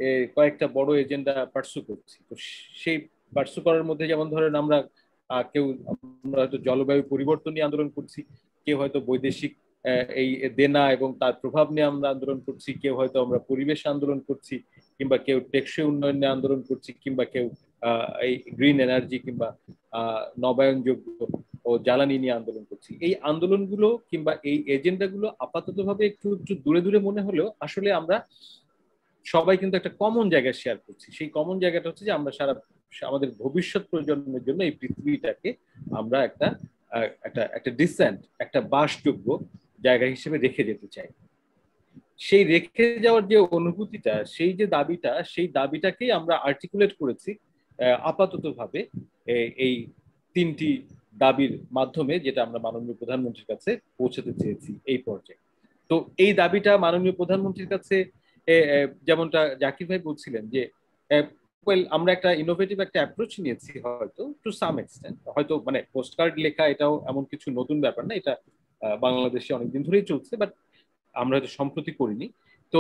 কয়েকটা বড় এজেন্ডা পার্সু করছি। তো সেই পার্সু করার মধ্যে যেমন ধরেন আমরা কেউ আমরা হয়তো জলবায়ু পরিবর্তন নিয়ে আন্দোলন করছি, কেউ হয়তো বৈদেশিক এই দেনা এবং তার প্রভাব নিয়ে আমরা আন্দোলন করছি, কেউ হয়তো আমরা পরিবেশ আন্দোলন করছি, কিংবা কেউ টেকসই উন্নয়ন নিয়ে আন্দোলন করছি, কিংবা কেউ এই গ্রিন এনার্জি কিংবা নবায়নযোগ্য ও জ্বালানি নিয়ে আন্দোলন করছি। এই আন্দোলনগুলো কিংবা এই এজেন্ডাগুলো আপাততভাবে একটু একটু দূরে দূরে মনে হলেও আসলে আমরা সবাই কিন্তু একটা কমন জায়গায় শেয়ার করছি। সেই কমন জায়গাটা হচ্ছে যে আমরা সারা আমাদের ভবিষ্যৎ প্রজন্মের জন্য এই পৃথিবীটাকে আমরা একটা একটা একটা ডিসেন্ট একটা বাসযোগ্য জায়গা হিসেবে রেখে যেতে চাই। সেই রেখে যাওয়ার যে অনুভূতিটা, সেই যে দাবিটা, সেই দাবিটাকেই আমরা আর্টিকুলেট করেছি আপাততভাবে এই তিনটি দাবির মাধ্যমে, যেটা আমরা মাননীয় প্রধানমন্ত্রীর কাছে পৌঁছাতে চেয়েছি এই পর্যায়ে। তো এই দাবিটা মাননীয় প্রধানমন্ত্রীর কাছে যেমনটা জাকির ভাই বলছিলেন যে ওয়েল আমরা একটা ইনোভেটিভ একটা অ্যাপ্রোচ নিয়েছি হয়তো টু সাম এক্সটেন্ট, হয়তো মানে পোস্ট কার্ড লেখা এটাও এমন কিছু নতুন ব্যাপার না, এটা বাংলাদেশে অনেকদিন ধরেই চলছে, বাট আমরা হয়তো সম্প্রতি করিনি। তো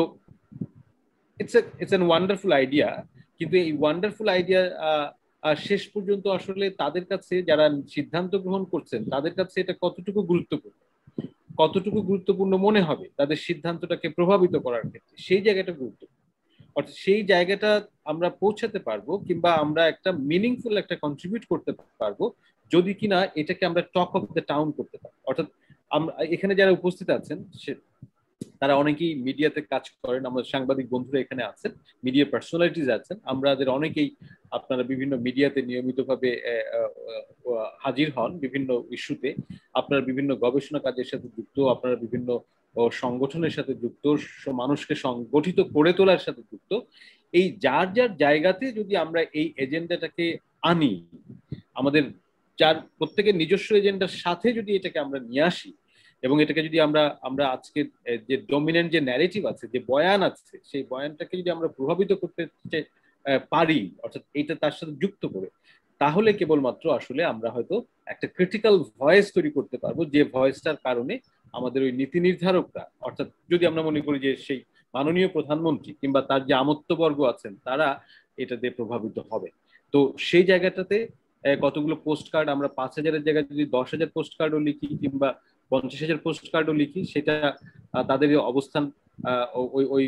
it's it's an wonderful idea, কিন্তু এই ওয়ান্ডারফুল আইডিয়া শেষ পর্যন্ত আসলে তাদের কাছে যারা সিদ্ধান্ত গ্রহণ করছেন তাদের কাছে এটা কতটুকু গুরুত্বপূর্ণ কতটুকু গুরুত্বপূর্ণ মনে হবে তাদের সিদ্ধান্তটাকে প্রভাবিত করার ক্ষেত্রে, সেই জায়গাটা গুরুত্বপূর্ণ। অর্থাৎ সেই জায়গাটা আমরা পৌঁছাতে পারবো কিংবা আমরা একটা মিনিংফুল একটা কন্ট্রিবিউট করতে পারবো যদি কিনা এটাকে আমরা টক অফ দ্য টাউন করতে পারি। অর্থাৎ আমরা এখানে যারা উপস্থিত আছেন সে তারা অনেকেই মিডিয়াতে কাজ করেন, আমাদের সাংবাদিক বন্ধুরা এখানে আছেন, মিডিয়া পার্সোনালিটিজ আছেন, আমাদের অনেকেই আপনারা বিভিন্ন মিডিয়াতে নিয়মিতভাবে হাজির হন বিভিন্ন ইস্যুতে, আপনারা বিভিন্ন গবেষণা কাজের সাথে যুক্ত, আপনারা বিভিন্ন সংগঠনের সাথে যুক্ত, মানুষকে সংগঠিত করে তোলার সাথে যুক্ত। এই যার যার জায়গাতে যদি আমরা এই এজেন্ডাটাকে আনি, আমাদের যার প্রত্যেকের নিজস্ব এজেন্ডার সাথে যদি এটাকে আমরা নিয়ে আসি এবং এটাকে যদি আমরা আমরা আজকে যে ডমিনেন্ট যে ন্যারেটিভ আছে, যে বয়ান আছে, সেই বয়ানটাকে যদি আমরা প্রভাবিত করতে পারি, অর্থাৎ এইটা তার সাথে যুক্ত করে, তাহলে কেবলমাত্র আসলে আমরা হয়তো একটা ক্রিটিক্যাল ভয়েস তৈরি করতে পারবো, যে ভয়েসটার কারণে আমাদের ওই নীতি নির্ধারকরা, অর্থাৎ যদি আমরা মনে করি যে সেই মাননীয় প্রধানমন্ত্রী কিংবা তার যে আমত্তবর্গ আছেন তারা এটাতে প্রভাবিত হবে। তো সেই জায়গাটাতে কতগুলো পোস্ট কার্ড আমরা পাঁচ হাজারের জায়গায় যদি দশ হাজার পোস্ট কার্ডও লিখি কিংবা পঞ্চাশ হাজার পোস্ট কার্ডও লিখি, সেটা তাদের অবস্থান ওই ওই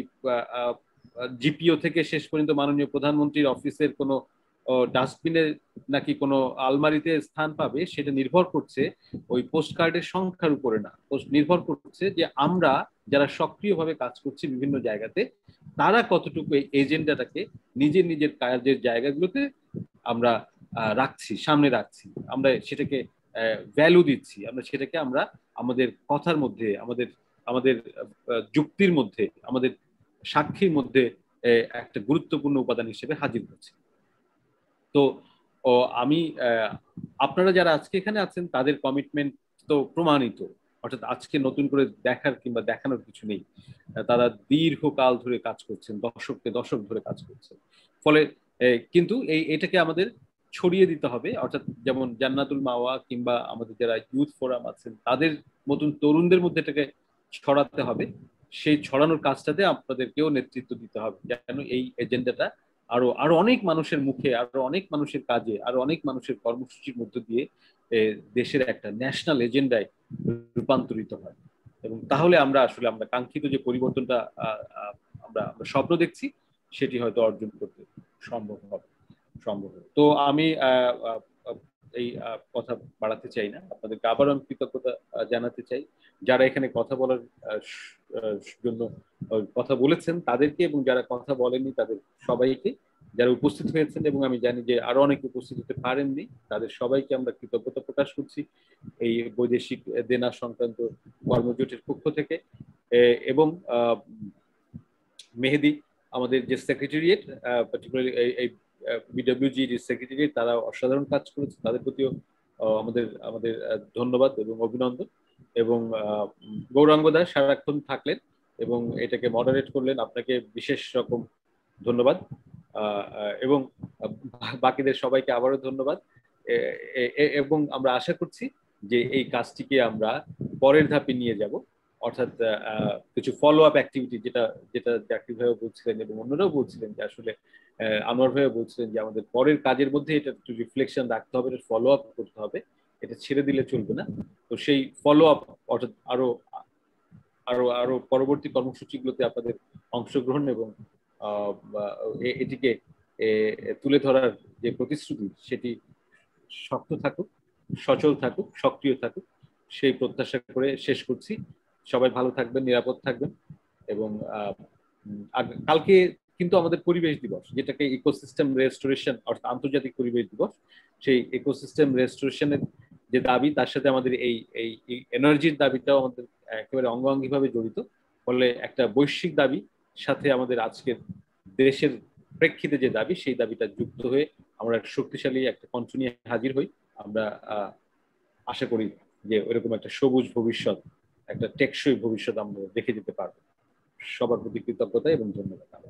জিপিও থেকে শেষ পর্যন্ত মাননীয় প্রধানমন্ত্রীর অফিসের কোনো ডাস্টবিনের নাকি কোনো আলমারিতে স্থান পাবে, সেটা নির্ভর করছে ওই পোস্ট কার্ডের সংখ্যার উপরে না, নির্ভর করছে যে আমরা যারা সক্রিয়ভাবে কাজ করছি বিভিন্ন জায়গাতে তারা কতটুকু এই এজেন্ডাটাকে নিজের নিজের কাজের জায়গাগুলোতে আমরা রাখছি, সামনে রাখছি, আমরা সেটাকে ভ্যালু দিচ্ছি, আমরা সেটাকে আমরা আমাদের কথার মধ্যে, আমাদের আমাদের যুক্তির মধ্যে, আমাদের সাক্ষীর মধ্যে একটা গুরুত্বপূর্ণ উপাদান হিসেবে হাজির করছি। তো আমি আপনারা যারা আজকে এখানে আছেন তাদের কমিটমেন্ট তো প্রমাণিত, অর্থাৎ আজকে নতুন করে দেখার কিংবা দেখানোর কিছু নেই, তারা দীর্ঘকাল ধরে কাজ করছেন, দশককে দশক ধরে কাজ করছেন। ফলে কিন্তু এই এটাকে আমাদের ছড়িয়ে দিতে হবে, অর্থাৎ যেমন জান্নাতুল মাওয়া কিংবা আমাদের যারা ইউথ ফোরাম আছেন তাদের মতন তরুণদের মধ্যে এটাকে ছড়াতে হবে। সেই ছড়ানোর কাজটাতে আপনাদেরকেও নেতৃত্ব দিতে হবে, যেন এই এজেন্ডাটা আরো আরো অনেক মানুষের মুখে, আরো অনেক মানুষের কাজে, আরো অনেক মানুষের কর্মসূচির মধ্য দিয়ে দেশের একটা ন্যাশনাল এজেন্ডায় রূপান্তরিত হয়। এবং তাহলে আমরা আসলে আমরা কাঙ্ক্ষিত যে পরিবর্তনটা আমরা আমরা স্বপ্ন দেখছি সেটি হয়তো অর্জন করতে সম্ভব হবে সম্ভব হবে তো আমি এই কথা বাড়াতে চাই না, আপনাদেরকে আবারও আমি কৃতজ্ঞতা জানাতে চাই যারা এখানে কথা বলার জন্য কথা বলেছেন তাদেরকে, এবং যারা কথা বলেননি তাদের সবাইকে, যারা উপস্থিত হয়েছেন এবং আমি জানি যে আরো অনেকে উপস্থিত হতে পারেননি, তাদের সবাইকে আমরা কৃতজ্ঞতা প্রকাশ করছি এই বৈদেশিক দেনা সংক্রান্ত কর্মজোটের পক্ষ থেকে। এবং মেহেদি আমাদের যে সেক্রেটারিয়েট, পার্টিকুলারলি এই বিডব্লিউজির সেক্রেটারিয়েট, তারা অসাধারণ কাজ করেছে, তাদের প্রতিও আমাদের আমাদের ধন্যবাদ এবং অভিনন্দন। এবং গৌরাঙ্গ দা সারাক্ষণ থাকলেন এবং এটাকে মডারেট করলেন, আপনাকে বিশেষ রকম ধন্যবাদ। এবং বাকিদের সবাইকে আবারও ধন্যবাদ। এবং আমরা আশা করছি যে এই কাজটিকে আমরা পরের ধাপে নিয়ে যাব, অর্থাৎ কিছু ফলো আপ অ্যাক্টিভিটি, যেটা যেটা জাকির ভাইও বলছিলেন এবং অন্যরাও বলছিলেন যে আসলে আনোয়ার ভাইও বলছিলেন যে আমাদের পরের কাজের মধ্যে এটা একটু রিফ্লেকশন রাখতে হবে, এটা ফলো আপ করতে হবে, এটা ছেড়ে দিলে চলবে না। তো সেই ফলো আপ অর্থাৎ আরো আরো আরো পরবর্তী কর্মসূচিগুলোতে আপনাদের অংশগ্রহণ এবং এটিকে তুলে ধরার যে প্রতিশ্রুতি সেটি শক্ত থাকুক, সচল থাকুক, সক্রিয় থাকুক, সেই প্রত্যাশা করে শেষ করছি। সবাই ভালো থাকবেন, নিরাপদ থাকবেন। এবং কালকে কিন্তু আমাদের পরিবেশ দিবস, যেটাকে ইকোসিস্টেম রেস্টোরেশন অর্থাৎ আন্তর্জাতিক পরিবেশ দিবস, সেই ইকোসিস্টেম রেস্টোরেশনের যে দাবি তার সাথে আমাদের এই এই এনার্জির দাবিটাও আমাদের একেবারে অঙ্গাঙ্গিভাবে জড়িত। ফলে একটা বৈশ্বিক দাবি সাথে আমাদের আজকের দেশের প্রেক্ষিতে যে দাবি, সেই দাবিটা যুক্ত হয়ে আমরা শক্তিশালী একটা কণ্ঠ নিয়ে হাজির হই। আমরা আশা করি যে ওইরকম একটা সবুজ ভবিষ্যৎ, একটা টেকসই ভবিষ্যৎ আমরা দেখে যেতে পারবো। সবার প্রতি কৃতজ্ঞতা এবং ধন্যবাদ।